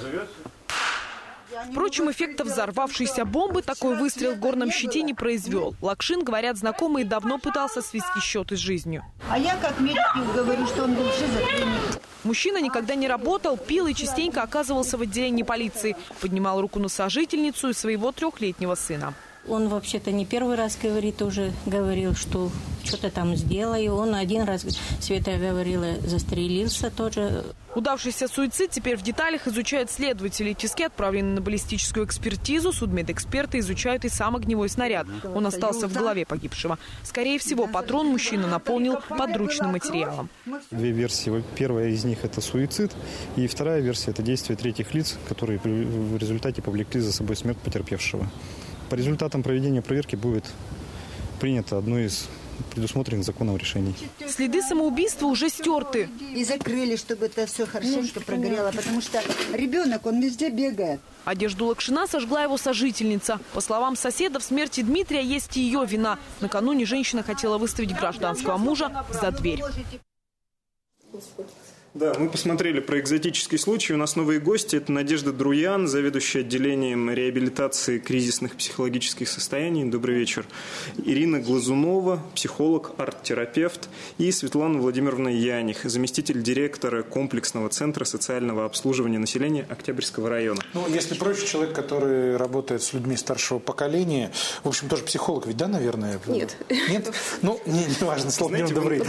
Впрочем, эффекта взорвавшейся бомбы такой выстрел в Горном Щите не произвел. Лакшин, говорят, знакомый давно пытался свести счеты с жизнью.
А я как медик говорю, что он был шизофреник.
Мужчина никогда не работал, пил и частенько оказывался в отделении полиции. Поднимал руку на сожительницу и своего 3-летнего сына.
Он вообще-то не первый раз говорит, уже говорил, что что-то там сделаю. Он один раз, Света говорила, застрелился тоже.
Удавшийся суицид теперь в деталях изучают следователи. Тиски отправлены на баллистическую экспертизу. Судмедэксперты изучают и сам огневой снаряд. Он остался в голове погибшего. Скорее всего, патрон мужчина наполнил подручным материалом.
2 версии. Первая из них – это суицид. И вторая версия – это действия третьих лиц, которые в результате повлекли за собой смерть потерпевшего. По результатам проведения проверки будет принято одно из предусмотренных законом решений.
Следы самоубийства уже стерты.
И закрыли, чтобы это все хорошо, что прогорело, потому что ребенок, он везде бегает.
Одежду Лакшина сожгла его сожительница. По словам соседа, в смерти Дмитрия есть и ее вина. Накануне женщина хотела выставить гражданского мужа за дверь.
Да, мы посмотрели про экзотический случай. У нас новые гости. Это Надежда Друян, заведующая отделением реабилитации кризисных психологических состояний. Добрый вечер. Ирина Глазунова, психолог, арт-терапевт. И Светлана Владимировна Яних, заместитель директора комплексного центра социального обслуживания населения Октябрьского района.
Ну, если проще, человек, который работает с людьми старшего поколения, в общем, тоже психолог ведь, да, наверное?
Нет.
Нет? Ну, не важно. Добрый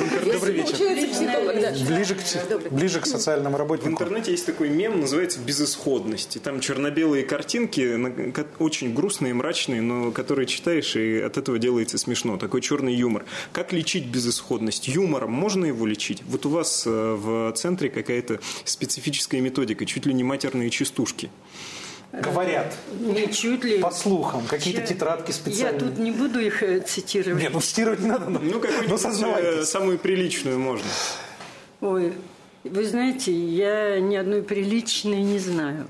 вечер. Ближе к социальному работнику.
В интернете есть такой мем, называется «Безысходность». И там черно-белые картинки, очень грустные, мрачные, но которые читаешь, и от этого делается смешно. Такой черный юмор. Как лечить безысходность? Юмором можно его лечить? Вот у вас в центре какая-то специфическая методика, чуть ли не матерные частушки.
Говорят.
Не чуть ли.
По слухам. Какие-то тетрадки специальные.
Я тут не буду их цитировать.
Нет, цитировать не надо.
Какую-нибудь самую приличную можно.
Ой, вы знаете, я ни одной приличной не знаю.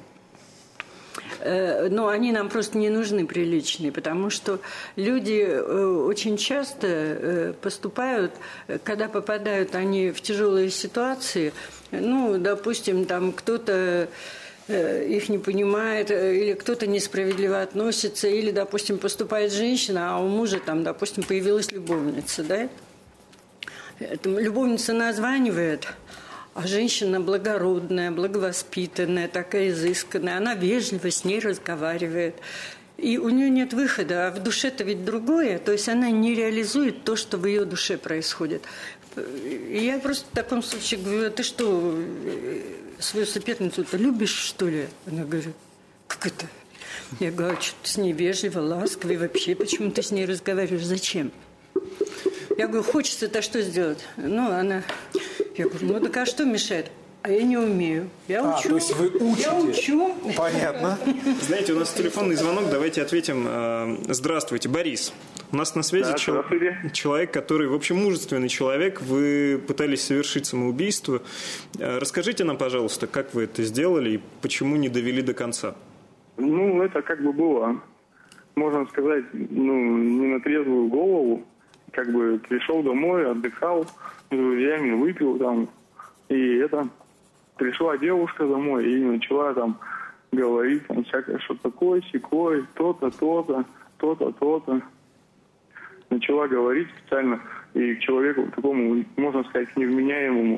Но они нам просто не нужны приличные, потому что люди очень часто поступают, когда попадают они в тяжелые ситуации, ну, допустим, там кто-то их не понимает, или кто-то несправедливо относится, или, допустим, поступает женщина, а у мужа, там, допустим, появилась любовница, да? Любовница названивает, а женщина благородная, благовоспитанная, такая изысканная, она вежливо с ней разговаривает. И у нее нет выхода, а в душе-то ведь другое, то есть она не реализует то, что в ее душе происходит. И я просто в таком случае говорю: а ты что, свою соперницу-то любишь, что ли? Она говорит: как это? Я говорю: а что ты с ней вежливо, ласково, и вообще почему ты с ней разговариваешь, зачем? Я говорю: хочется-то что сделать? Ну, она... Я говорю: ну так а что мешает? А я не умею. Я учу.
То есть вы учите?
Я учу.
Понятно.
Знаете, у нас телефонный звонок, давайте ответим. Здравствуйте, Борис. У нас на связи человек, который, в общем, мужественный человек. Вы пытались совершить самоубийство. Расскажите нам, пожалуйста, как вы это сделали и почему не довели до конца?
Ну, это как бы было, можно сказать, ну, не на трезвую голову. Как бы пришел домой, отдыхал с друзьями, выпил там. И это... Пришла девушка домой и начала там говорить там всякое, что такое, сякое, то-то, то-то, то-то, то-то. Начала говорить специально, и к человеку такому, можно сказать, невменяемому,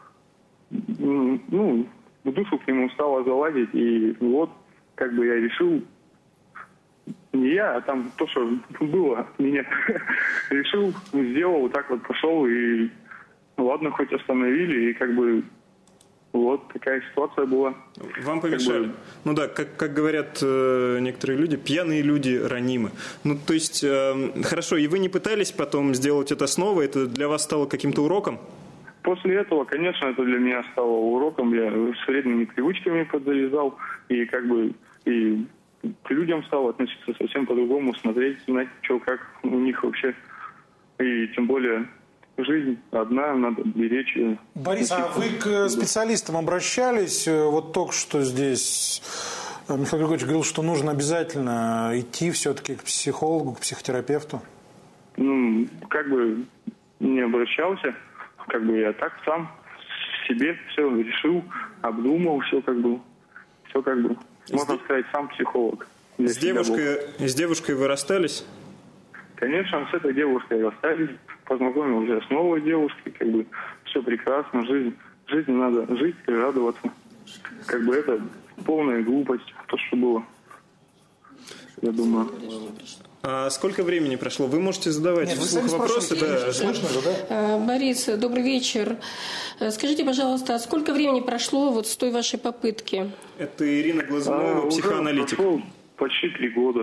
ну, в душу к нему стала залазить, и вот как бы я решил, не я, а там то, что было от меня, решил, сделал, вот так вот пошел, и ладно, хоть остановили, и как бы вот такая ситуация была.
Вам помешали? Ну да, как говорят некоторые люди, пьяные люди ранимы. Ну, то есть, хорошо, и вы не пытались потом сделать это снова? Это для вас стало каким-то уроком?
После этого, конечно, это для меня стало уроком. Я с вредными привычками подзалезал, и как бы и к людям стал относиться совсем по-другому, смотреть, знать, что, как у них вообще. И тем более... Жизнь одна, надо беречь ее.
Борис, а вы к специалистам обращались? Вот только что здесь Михаил Григорьевич говорил, что нужно обязательно идти все-таки к психологу, к психотерапевту.
Ну, как бы не обращался. Как бы я так сам себе все решил, обдумал, все как бы, можно сказать, сам психолог.
С девушкой вы расстались?
Конечно, с этой девушкой расстались. Познакомил уже с новой девушкой, как бы все прекрасно, жизнь надо жить и радоваться. Как бы это полная глупость, то, что было, я думаю.
А сколько времени прошло? Вы можете задавать вслух вопросы. Да, слышно же, да?
Борис, добрый вечер. Скажите, пожалуйста, а сколько времени прошло вот с той вашей попытки?
Это Ирина Глазунова, психоаналитик.
Прошло почти 3 года.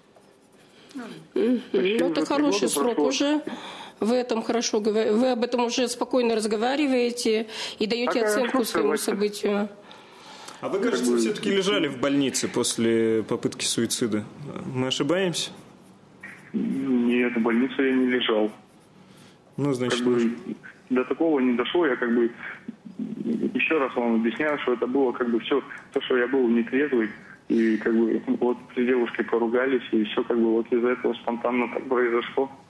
Это хороший срок уже. Вы об этом уже спокойно разговариваете и даете оценку своему событию.
А вы, кажется, все-таки лежали в больнице после попытки суицида. Мы ошибаемся?
Нет, в больнице я не лежал.
Ну, значит...
До такого не дошло. Я как бы еще раз вам объясняю, что это было как бы все, то, что я был нетрезвый. И как бы вот с девушкой поругались, и все как бы вот из-за этого спонтанно так произошло.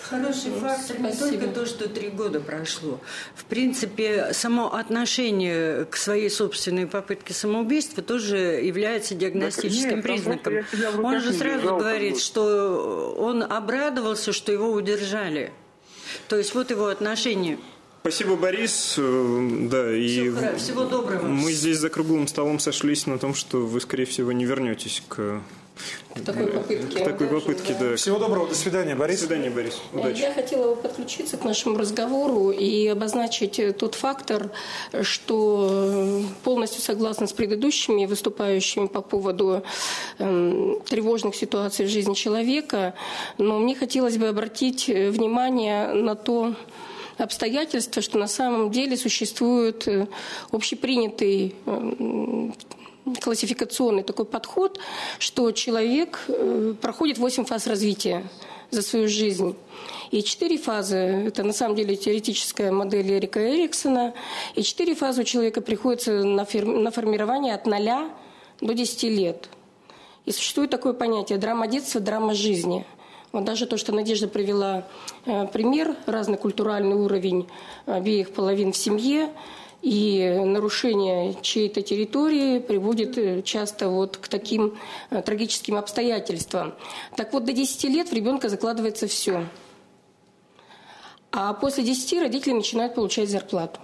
Хороший фактор не только то, что 3 года прошло. В принципе, само отношение к своей собственной попытке самоубийства тоже является диагностическим признаком. Он же сразу говорит, что он обрадовался, что его удержали. То есть вот его отношение.
Спасибо, Борис. Да, и
всего доброго.
Мы здесь за круглым столом сошлись на том, что вы, скорее всего, не вернетесь к такой попытке. Да.
Всего доброго. До свидания, Борис.
До свидания, Борис. Удачи.
Я хотела подключиться к нашему разговору и обозначить тот фактор, что полностью согласна с предыдущими выступающими по поводу тревожных ситуаций в жизни человека, но мне хотелось бы обратить внимание на то обстоятельство, что на самом деле существует общепринятый классификационный такой подход, что человек проходит 8 фаз развития за свою жизнь. И 4 фазы, это на самом деле теоретическая модель Эрика Эриксона, и 4 фазы у человека приходится на формирование от 0 до 10 лет. И существует такое понятие драма детства, драма жизни. Вот даже то, что Надежда привела пример, разный культуральный уровень обеих половин в семье, и нарушение чьей-то территории приводит часто вот к таким трагическим обстоятельствам. Так вот, до 10 лет в ребенка закладывается все. А после 10 родители начинают получать зарплату.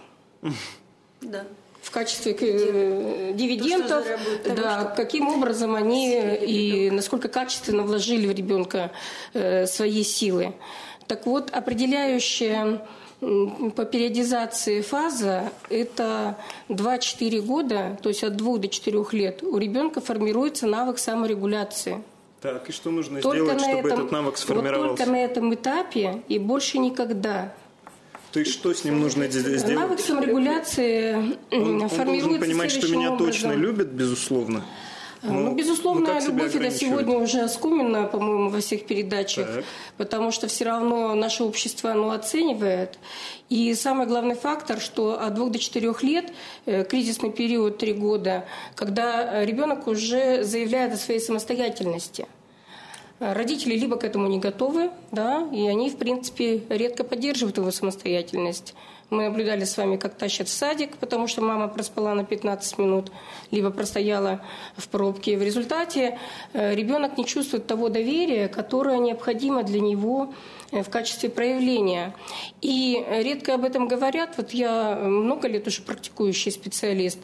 Да.
В качестве дивидендов, да, каким образом они и насколько качественно вложили в ребенка свои силы. Так вот, определяющая по периодизации фаза – это 2-4 года, то есть от 2 до 4 лет у ребенка формируется навык саморегуляции.
Так, и что нужно сделать, чтобы этот навык сформировался?
Вот только на этом этапе и больше никогда.
То есть что с ним нужно сделать?
Навык саморегуляции формируется
он должен понимать, что меня
образом.
Точно любят, безусловно.
Безусловно, любовь это сегодня уже оскуменно, по-моему, во всех передачах, потому что все равно наше общество оценивает. И самый главный фактор, что от 2 до 4 лет, кризисный период 3 года, когда ребенок уже заявляет о своей самостоятельности. Родители либо к этому не готовы, да, и они, в принципе, редко поддерживают его самостоятельность. Мы наблюдали с вами, как тащат в садик, потому что мама проспала на 15 минут, либо простояла в пробке. В результате ребенок не чувствует того доверия, которое необходимо для него в качестве проявления. И редко об этом говорят. Вот я много лет уже практикующий специалист,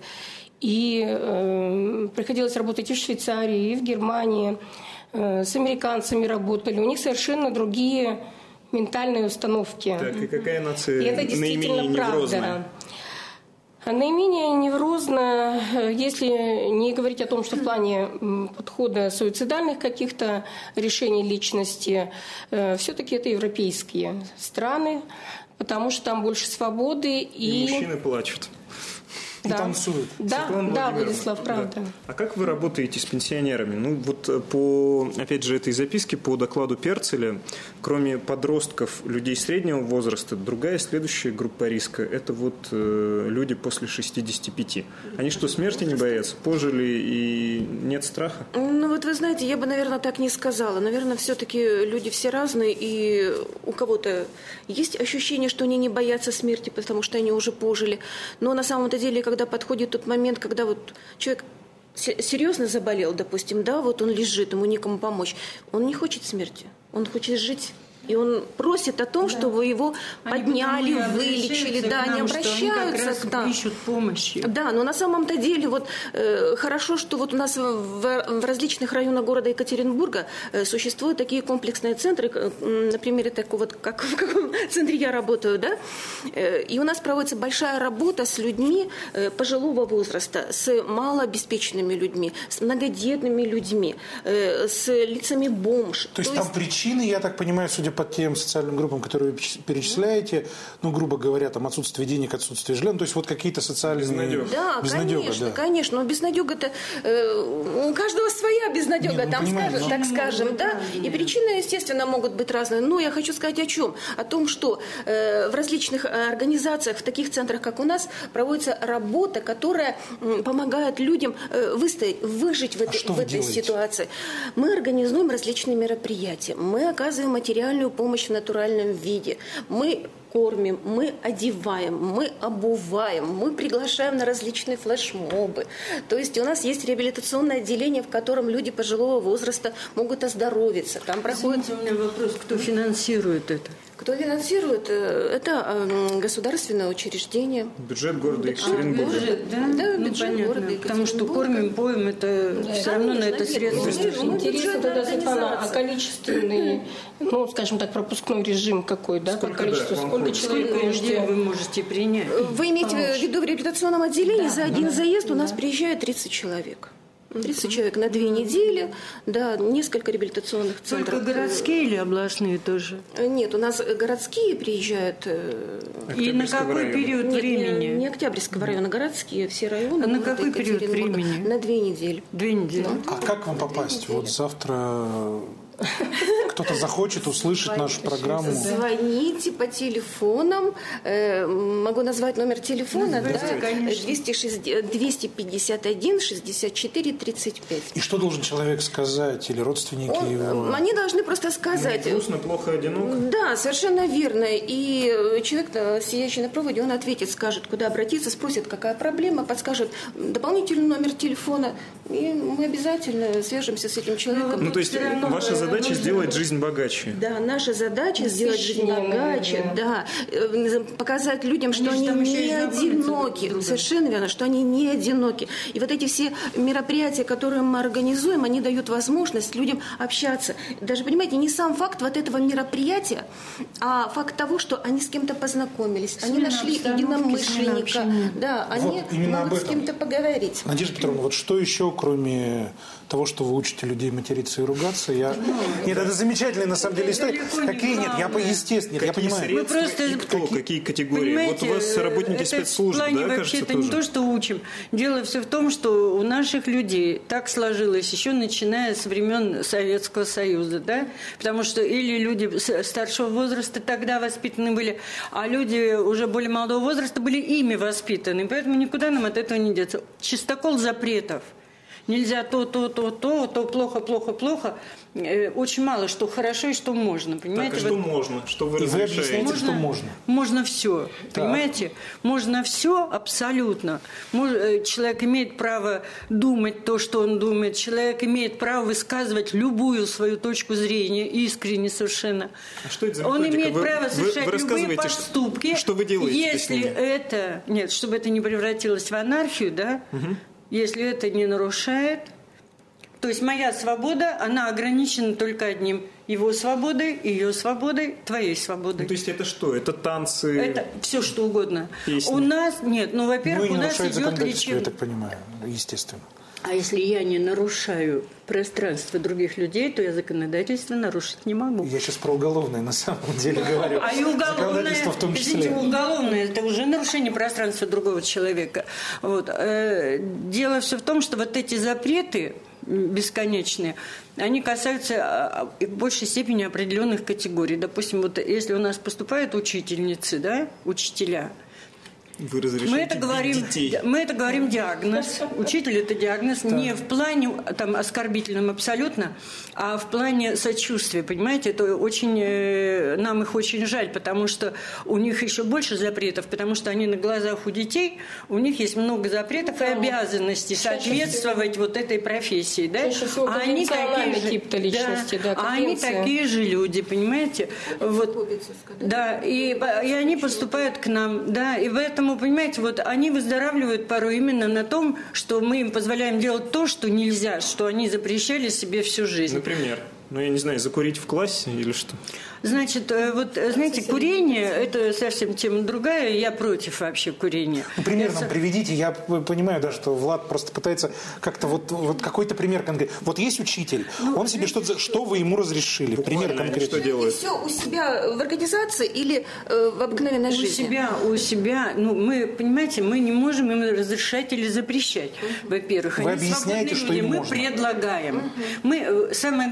и приходилось работать и в Швейцарии, и в Германии, с американцами работали. У них совершенно другие ментальные установки.
Так, и какая нация
это действительно правда. Наименее неврозно, если не говорить о том, что в плане подхода суицидальных каких-то решений личности, все-таки это европейские страны, потому что там больше свободы.
И мужчины плачут.
И танцуют.
Да, Владислав, правда.
Да. А как вы работаете с пенсионерами? Ну, вот опять же, этой записке по докладу Перцеля, кроме подростков, людей среднего возраста, другая следующая группа риска – это вот люди после 65. Они что, смерти не боятся? Пожили и нет страха?
Ну, вот вы знаете, я бы, наверное, так не сказала. Наверное, все-таки люди все разные, и у кого-то есть ощущение, что они не боятся смерти, потому что они уже пожили. Но на самом-то деле, когда подходит тот момент, когда вот человек серьезно заболел, допустим, да, вот он лежит, ему некому помочь, он не хочет смерти, он хочет жить. И он просит о том, чтобы его подняли, вылечили. Да, они обращаются.
Да. Ищут помощи.
Да, но на самом-то деле вот, хорошо, что вот у нас в различных районах города Екатеринбурга существуют такие комплексные центры, например, такой вот, как в каком центре я работаю, да, и у нас проводится большая работа с людьми пожилого возраста, с малообеспеченными людьми, с многодетными людьми, с лицами бомж.
То есть там причины, я так понимаю, судя по тем социальным группам, которые вы перечисляете, ну, грубо говоря, там отсутствие денег, отсутствие жилья, то есть вот какие-то социальные...
Безнадега.
Да, безнадега, конечно, да. Конечно, но безнадега-то у каждого своя безнадега, так скажем, да, и причины, естественно, могут быть разные. Но я хочу сказать о чем? О том, что в различных организациях, в таких центрах, как у нас, проводится работа, которая помогает людям выстоять, выжить в этой ситуации. Мы организуем различные мероприятия, мы оказываем материальную натуральную помощь в натуральном виде. Мы кормим, мы одеваем, мы обуваем, мы приглашаем на различные флешмобы. То есть у нас есть реабилитационное отделение, в котором люди пожилого возраста могут оздоровиться. Там проходит...
Извините, у меня вопрос, кто финансирует это?
Кто финансирует? Это государственное учреждение.
Бюджет города Екатеринбурга.
Да,
ну,
бюджет
понятно.
города
Потому что кормим, поем, это все равно на это средства.
Интересно тогда, Светлана, а количественный, ну, скажем так, пропускной режим какой, да, по количеству? Сколько человек
вы можете принять?
Вы имеете в виду в реабилитационном отделении? За один заезд у нас приезжает 30 человек. 30 человек на 2 недели, да, несколько реабилитационных центров.
Только городские или областные тоже?
Нет, у нас городские приезжают.
И на какой период времени?
Не Октябрьского района, городские, все районы.
А на какой период времени?
На 2 недели.
2 недели.
А как вам попасть? Вот завтра кто-то захочет услышать нашу программу.
Звоните по телефонам. Могу назвать номер телефона. Да, 251 64 35.
И что должен человек сказать? Или родственники его?
Они должны просто сказать.
Мне грустно, плохо, одиноко.
Да, совершенно верно. И человек, сидящий на проводе, он ответит, скажет, куда обратиться, спросит, какая проблема, подскажет дополнительный номер телефона. И мы обязательно свяжемся с этим человеком.
Ну, то есть ваша задача сделать жизнь богаче.
Да, наша задача сделать жизнь богаче, да, показать людям, что они не одиноки, совершенно верно, что они не одиноки. И вот эти все мероприятия, которые мы организуем, они дают возможность людям общаться. Даже, понимаете, не сам факт вот этого мероприятия, а факт того, что они с кем-то познакомились, они нашли единомышленника, да, они могут с кем-то поговорить.
Надежда Петровна, вот что еще, кроме того, что вы учите людей материться и ругаться, Нет, это замечательная на самом деле история. Какие нет?
Естественно, я понимаю.
Мы просто
какие категории? Вот у вас работники спецслужб, да, кажется,
вообще-то не то, что учим. Дело все в том, что у наших людей так сложилось, еще начиная с времен Советского Союза, да, потому что или люди старшего возраста тогда воспитаны были, а люди уже более молодого возраста были ими воспитаны, поэтому никуда нам от этого не деться. Чистокол запретов. Нельзя то плохо. Очень мало, что хорошо и что можно, понимаете?
Так, а что можно? Что вы разрешаете?
Вы объясняете, что можно?
Можно все, понимаете? Можно все абсолютно. Человек имеет право думать то, что он думает. Человек имеет право высказывать любую свою точку зрения, искренне совершенно.
А что это за
он
методика?
имеет право совершать любые поступки.
Что вы делаете?
Если это... Нет, чтобы это не превратилось в анархию, да? Угу. Если это не нарушает, то есть моя свобода, она ограничена только одним. Его свободой, ее свободой, твоей свободой.
Ну, то есть это что? Это танцы?
Это все что угодно.
Песни?
У нас, нет, во-первых, у нас идет
лечение. Я так понимаю, естественно.
А если я не нарушаю пространство других людей, то я законодательство нарушить не могу.
Я сейчас про уголовное на самом деле говорю.
А и уголовное,
в том числе.
извините, уголовное – это уже нарушение пространства другого человека. Вот. Дело все в том, что вот эти запреты бесконечные, они касаются в большей степени определенных категорий. Допустим, вот если у нас поступают учительницы, да, учителя,
вы разрешаете детей?
Мы это говорим диагноз. Учитель – это диагноз не в плане там, оскорбительном абсолютно, а в плане сочувствия, понимаете? Это очень, нам их очень жаль, потому что у них еще больше запретов, потому что они на глазах у детей, у них есть много запретов и обязанностей соответствовать вот этой профессии. Да?
А они
такие же люди, понимаете? Вот, да, и они поступают к нам, да, и поэтому, понимаете, вот они выздоравливают порой именно на том, что мы им позволяем делать то, что нельзя, что они запрещали себе всю жизнь.
Например? Ну, я не знаю, закурить в классе или что?
Значит, вот, знаете, курение – это совсем тема другая, я против вообще курения.
Ну, пример нам приведите, я понимаю, да, что Влад просто пытается как-то вот какой-то пример конкретный. Вот есть учитель, он себе что вы ему разрешили? Пример конкретный.
Что делают?
Все у себя в организации или в обыкновенной жизни?
У себя. Ну, мы, понимаете, мы не можем им разрешать или запрещать. Во-первых,
вы объясняете, что им
мы
можно.
Предлагаем. Самое главное, что мы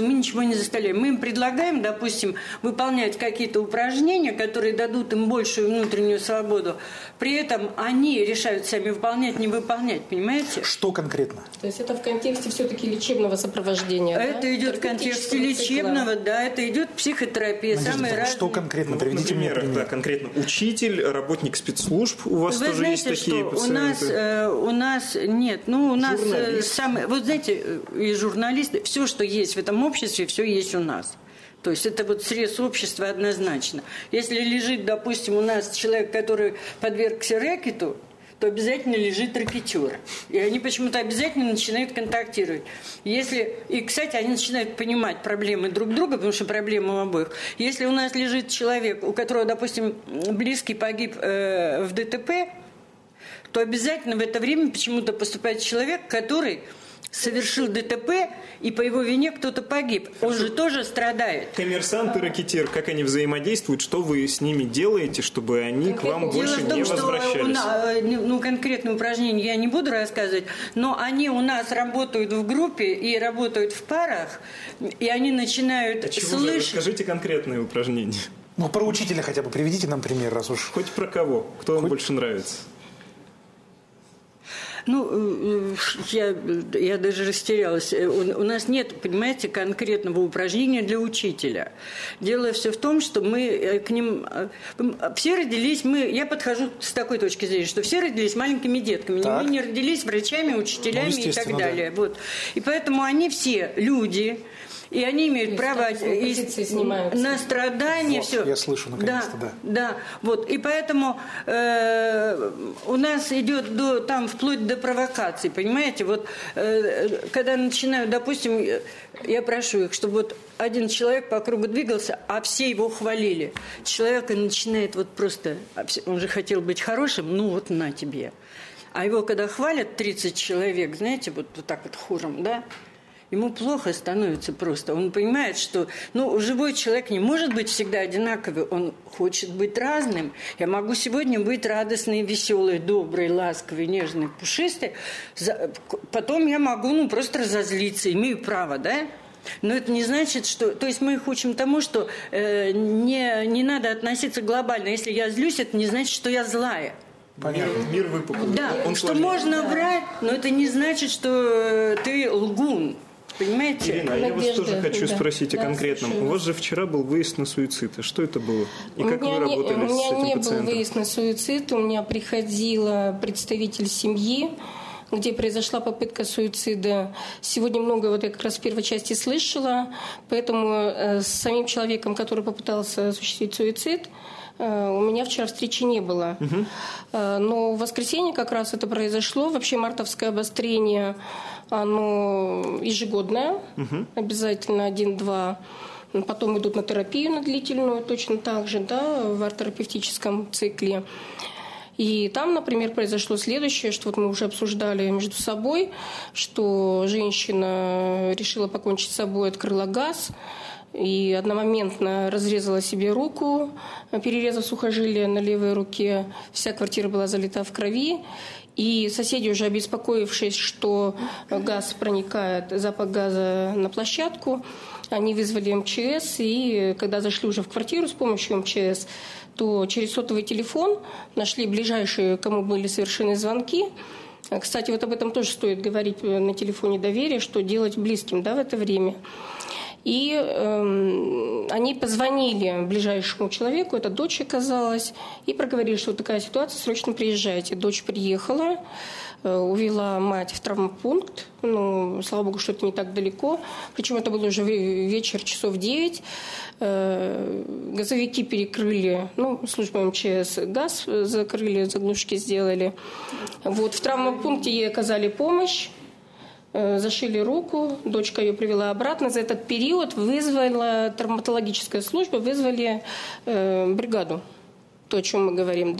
мы ничего не заставляем. Мы им предлагаем, допустим, выполнять какие-то упражнения, которые дадут им большую внутреннюю свободу. При этом они решают сами выполнять, не выполнять, понимаете?
Что конкретно?
То есть это в контексте все-таки личебного сопровождения,
это
да?
идет в контексте лечебного, да, это идет психотерапия, самые разные.
Что конкретно? Приведите мне пример.
Да, конкретно учитель, работник спецслужб, у вас
Вы
тоже
знаете,
есть такие пациенты?
У нас нет, у нас
Журналист.
вот знаете, и журналисты, все, что есть в этом обществе, все есть у нас. То есть это вот срез общества однозначно. Если лежит, допустим, у нас человек, который подвергся рэкету, то обязательно лежит рэкетер. И они почему-то обязательно начинают контактировать. И, кстати, они начинают понимать проблемы друг друга, потому что проблемы у обоих. Если у нас лежит человек, у которого, допустим, близкий погиб в ДТП, то обязательно в это время почему-то поступает человек, который совершил ДТП, и по его вине кто-то погиб. Он же тоже страдает.
Коммерсант и рэкетир, как они взаимодействуют, что вы с ними делаете, чтобы они к вам больше не возвращались?
Конкретные упражнения я не буду рассказывать, но они у нас работают в группе и работают в парах, и они начинают слышать...
Расскажите конкретные упражнения.
Про учителя хотя бы приведите нам пример, раз уж...
Хоть про кого? Кто вам больше нравится?
Я даже растерялась. У нас нет, понимаете, конкретного упражнения для учителя. Дело все в том, что мы к ним... Все родились, я подхожу с такой точки зрения, что все родились маленькими детками. Мы не родились врачами, учителями и так далее. Да. Вот. И поэтому они все люди... И они имеют право на страдания. Все.
Я слышу, наконец-то,
да. Вот. И поэтому у нас идет вплоть до провокаций, понимаете? Вот когда начинают, допустим, я прошу их, чтобы вот один человек по кругу двигался, а все его хвалили. Человек начинает просто, он же хотел быть хорошим, на тебе. А его когда хвалят 30 человек, знаете, вот так вот хором, да? Ему плохо становится просто. Он понимает, что живой человек не может быть всегда одинаковый. Он хочет быть разным. Я могу сегодня быть радостной, веселой, доброй, ласковой, нежной, пушистой. Потом я могу просто разозлиться. Имею право, да? Но это не значит, что... То есть мы их учим тому, что не надо относиться глобально. Если я злюсь, это не значит, что я злая.
Понятно. Мир выпуклый.
Да, что можно врать, но это не значит, что ты лгун. Понимаете?
Ирина, я вас тоже хочу спросить о конкретном. У вас же вчера был выезд на суицид. А что это было? И как вы работали с этим пациентом?
У меня не был выезд на суицид. У меня приходила представитель семьи, где произошла попытка суицида. Сегодня много, я как раз в первой части слышала. Поэтому с самим человеком, который попытался осуществить суицид, у меня вчера встречи не было. Но в воскресенье как раз это произошло. Вообще мартовское обострение, оно ежегодное. Обязательно 1-2. Потом идут на терапию на длительную, точно так же, в арт-терапевтическом цикле. И там, например, произошло следующее, что мы уже обсуждали между собой, что женщина решила покончить с собой, открыла газ, и одномоментно разрезала себе руку, перерезав сухожилие на левой руке. Вся квартира была залита в крови. И соседи, уже обеспокоившись, что газ проникает, запах газа на площадку, они вызвали МЧС. И когда зашли уже в квартиру с помощью МЧС, то через сотовый телефон нашли ближайшие, кому были совершены звонки. Кстати, об этом тоже стоит говорить на телефоне доверия, что делать близким в это время. И они позвонили ближайшему человеку, это дочь оказалась, и проговорили, что такая ситуация, срочно приезжайте. Дочь приехала, увела мать в травмпункт, слава богу, что это не так далеко, причем это было уже вечер, часов 9. Газовики перекрыли, служба МЧС газ закрыли, заглушки сделали. В травмпункте ей оказали помощь. Зашили руку, дочка ее привела обратно. За этот период вызвала травматологическая служба, вызвали бригаду. То, о чем мы говорим,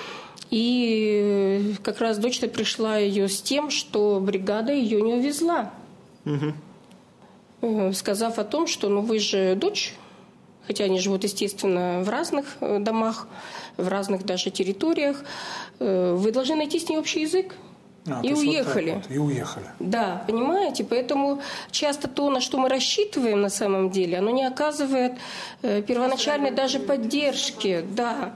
И как раз дочь пришла ее с тем, что бригада ее не увезла. Сказав о том, что вы же дочь, хотя они живут, естественно, в разных домах, в разных даже территориях, вы должны найти с ней общий язык. И уехали.
Вот, и уехали.
Да, понимаете? Поэтому часто то, на что мы рассчитываем на самом деле, оно не оказывает первоначальной даже поддержки. Да.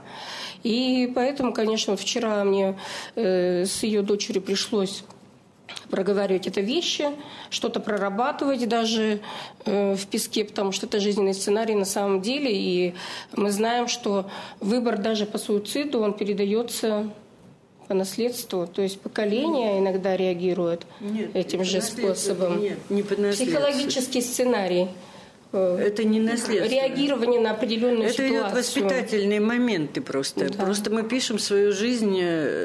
И поэтому, конечно, вчера мне с ее дочерью пришлось проговаривать это вещи, что-то прорабатывать даже в песке, потому что это жизненный сценарий на самом деле. И мы знаем, что выбор даже по суициду, он передается по наследству. То есть поколение иногда реагирует этим же способом.
Нет, не по наследству.
Психологический сценарий.
Это не наследство.
Реагирование на определенную ситуацию.
Это идет воспитательные моменты просто. Да. Просто мы пишем свою жизнь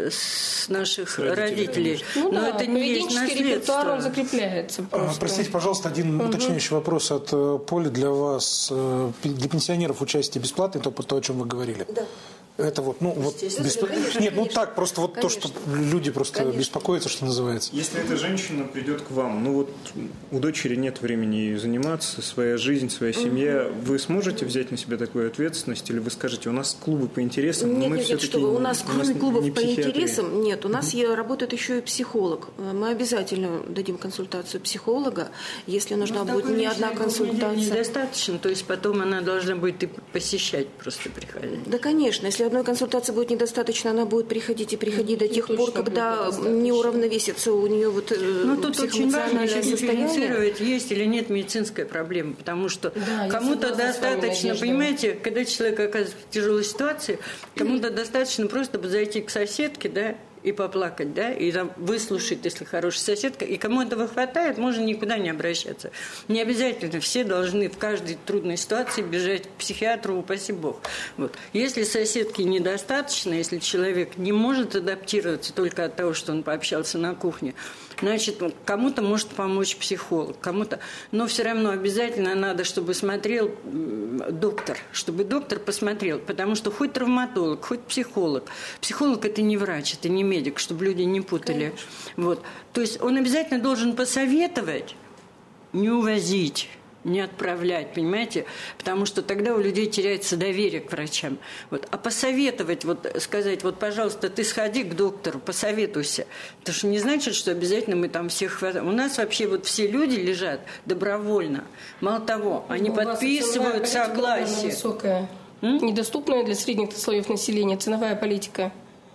с наших родителей.
Ну,
но
да,
это не есть наследство.
Репертуар, он закрепляется просто.
Простите, пожалуйста, один уточняющий вопрос от Поли для вас. Для пенсионеров участие бесплатное, то, о чем вы говорили? Да. Это вот, бесплатно. Нет, так, просто вот то, что люди просто беспокоятся, что называется.
Если эта женщина придет к вам, у дочери нет времени заниматься, своя жизнь, своя семья, вы сможете взять на себя такую ответственность, или вы скажете, у нас клубы по интересам,
нет, что вы, у нас кроме клубов по интересам, нет, у нас работает еще и психолог. Мы обязательно дадим консультацию психолога, если нужна будет не одна консультация.
Недостаточно, то есть потом она должна будет и посещать, просто приходить.
Да, конечно, если одной консультации будет недостаточно, она будет приходить и приходить до тех пор, когда не уравновесится у нее
тут очень важно дифференцировать, есть или нет медицинская проблема, потому что кому-то достаточно, понимаете, когда человек оказывается в тяжелой ситуации, кому-то достаточно просто зайти к соседке, да, и поплакать, да, и там выслушать, если хорошая соседка, и кому этого хватает, можно никуда не обращаться. Не обязательно все должны в каждой трудной ситуации бежать к психиатру, упаси бог. Вот. Если соседки недостаточно, если человек не может адаптироваться только от того, что он пообщался на кухне, значит, кому-то может помочь психолог, кому-то, но все равно обязательно надо, чтобы смотрел доктор, чтобы доктор посмотрел, потому что хоть травматолог, хоть психолог это не врач, это не медик, чтобы люди не путали. Вот. То есть он обязательно должен посоветовать, не увозить, не отправлять, понимаете? Потому что тогда у людей теряется доверие к врачам. Вот. А посоветовать, сказать, пожалуйста, ты сходи к доктору, посоветуйся. Потому что не значит, что обязательно мы там всех хватаем. У нас вообще все люди лежат добровольно. Мало того, они подписывают согласие.
Высокая, недоступная для средних слоев населения ценовая политика.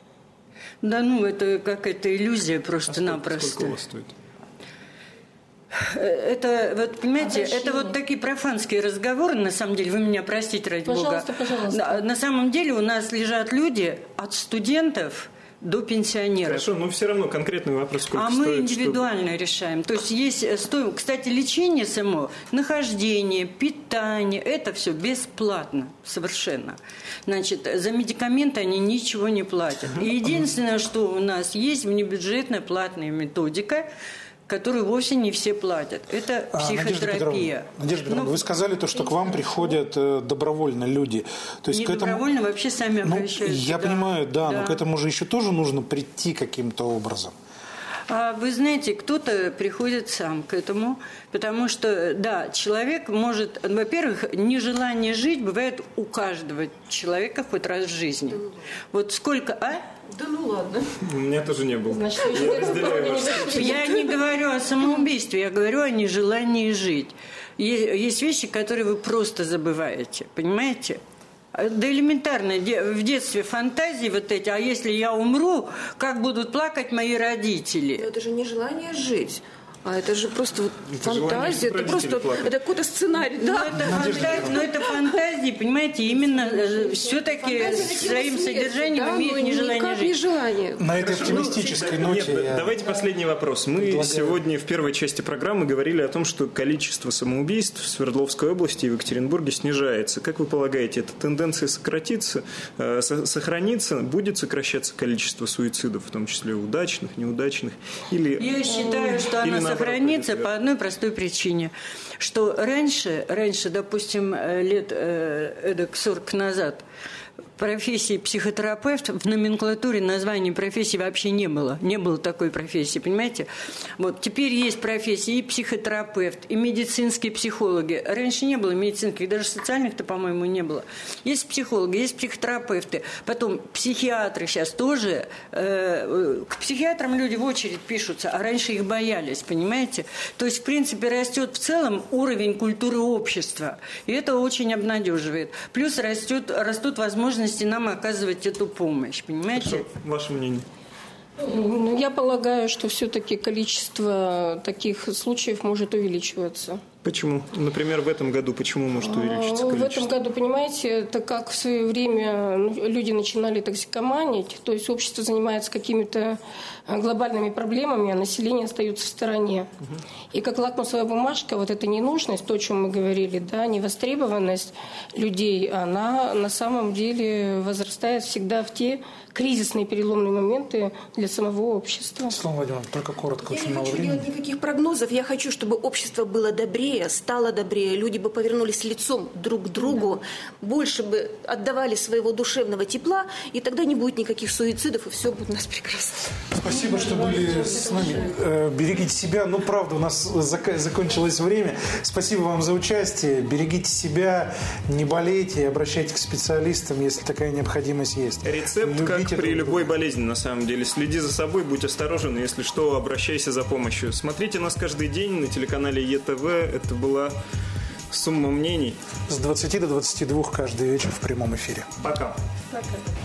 Да это какая-то иллюзия просто-напросто.
Сколько у вас стоит?
Это, понимаете, это такие профанские разговоры, на самом деле, вы меня простите, ради бога.
Пожалуйста.
На самом деле у нас лежат люди от студентов до пенсионеров.
Хорошо, но все равно конкретный вопрос, сколько стоит.
Мы индивидуально решаем. То есть кстати, лечение само, нахождение, питание, это все бесплатно совершенно. Значит, за медикаменты они ничего не платят. И единственное, что у нас есть внебюджетная платная методика, которую вовсе не все платят. Это психотерапия.
Надежда Петровна, вы сказали то, что к вам приходят добровольно люди. То есть
не добровольно, вообще сами обращаются.
Я понимаю, но к этому же еще тоже нужно прийти каким-то образом.
Вы знаете, кто-то приходит сам к этому, потому что, человек может... Во-первых, нежелание жить бывает у каждого человека хоть раз в жизни. Вот сколько...
Да ладно.
У меня тоже не было.
Значит,
я не говорю о самоубийстве, я говорю о нежелании жить. Есть вещи, которые вы просто забываете, понимаете? Да элементарно, в детстве фантазии эти, а если я умру, как будут плакать мои родители?
Но это же нежелание жить. А это же просто фантазия, это просто какой-то сценарий.
Но это фантазии, понимаете, именно все-таки своим содержанием имеет нежелание жить.
На этой оптимистической ноте...
Давайте последний вопрос. Мы сегодня в первой части программы говорили о том, что количество самоубийств в Свердловской области и в Екатеринбурге снижается. Как вы полагаете, эта тенденция сократится, сохранится, будет сокращаться количество суицидов, в том числе удачных, неудачных?
Я считаю, что она сохранится по одной простой причине, что раньше, допустим, лет 40 назад, профессии психотерапевт, в номенклатуре названия профессии вообще не было. Не было такой профессии, понимаете? Вот теперь есть профессии и психотерапевт, и медицинские психологи. Раньше не было медицинских, даже социальных-то, по-моему, не было. Есть психологи, есть психотерапевты. Потом психиатры сейчас тоже. К психиатрам люди в очередь пишутся, а раньше их боялись, понимаете? То есть, в принципе, растет в целом уровень культуры общества. И это очень обнадеживает. Плюс растут возможности нам оказывать эту помощь, понимаете?
Хорошо. Ваше мнение?
Ну, я полагаю, что все-таки количество таких случаев может увеличиваться.
Почему? Например, в этом году почему может увеличиться количество?
В этом году, понимаете, так как в свое время люди начинали токсикоманить, то есть общество занимается какими-то глобальными проблемами, а население остается в стороне. И как лакмусовая бумажка, вот эта ненужность, то, о чем мы говорили, да, невостребованность людей, она на самом деле возрастает всегда в те кризисные переломные моменты для самого общества.
Светлана Владимировна, только коротко,
я
очень мало времени.
Я не хочу делать никаких прогнозов. Я хочу, чтобы общество было добрее, стало добрее, люди бы повернулись лицом друг к другу, больше бы отдавали своего душевного тепла, и тогда не будет никаких суицидов, и все будет у нас прекрасно.
Спасибо, что были с нами. Берегите себя. Ну, правда, у нас закончилось время. Спасибо вам за участие. Берегите себя, не болейте и обращайтесь к специалистам, если такая необходимость есть.
Рецепт, как при любой болезни, на самом деле. Следи за собой, будь осторожен. Если что, обращайся за помощью. Смотрите нас каждый день на телеканале ЕТВ. Это была «Сумма мнений».
С 20 до 22 каждый вечер в прямом эфире.
Пока.
Пока.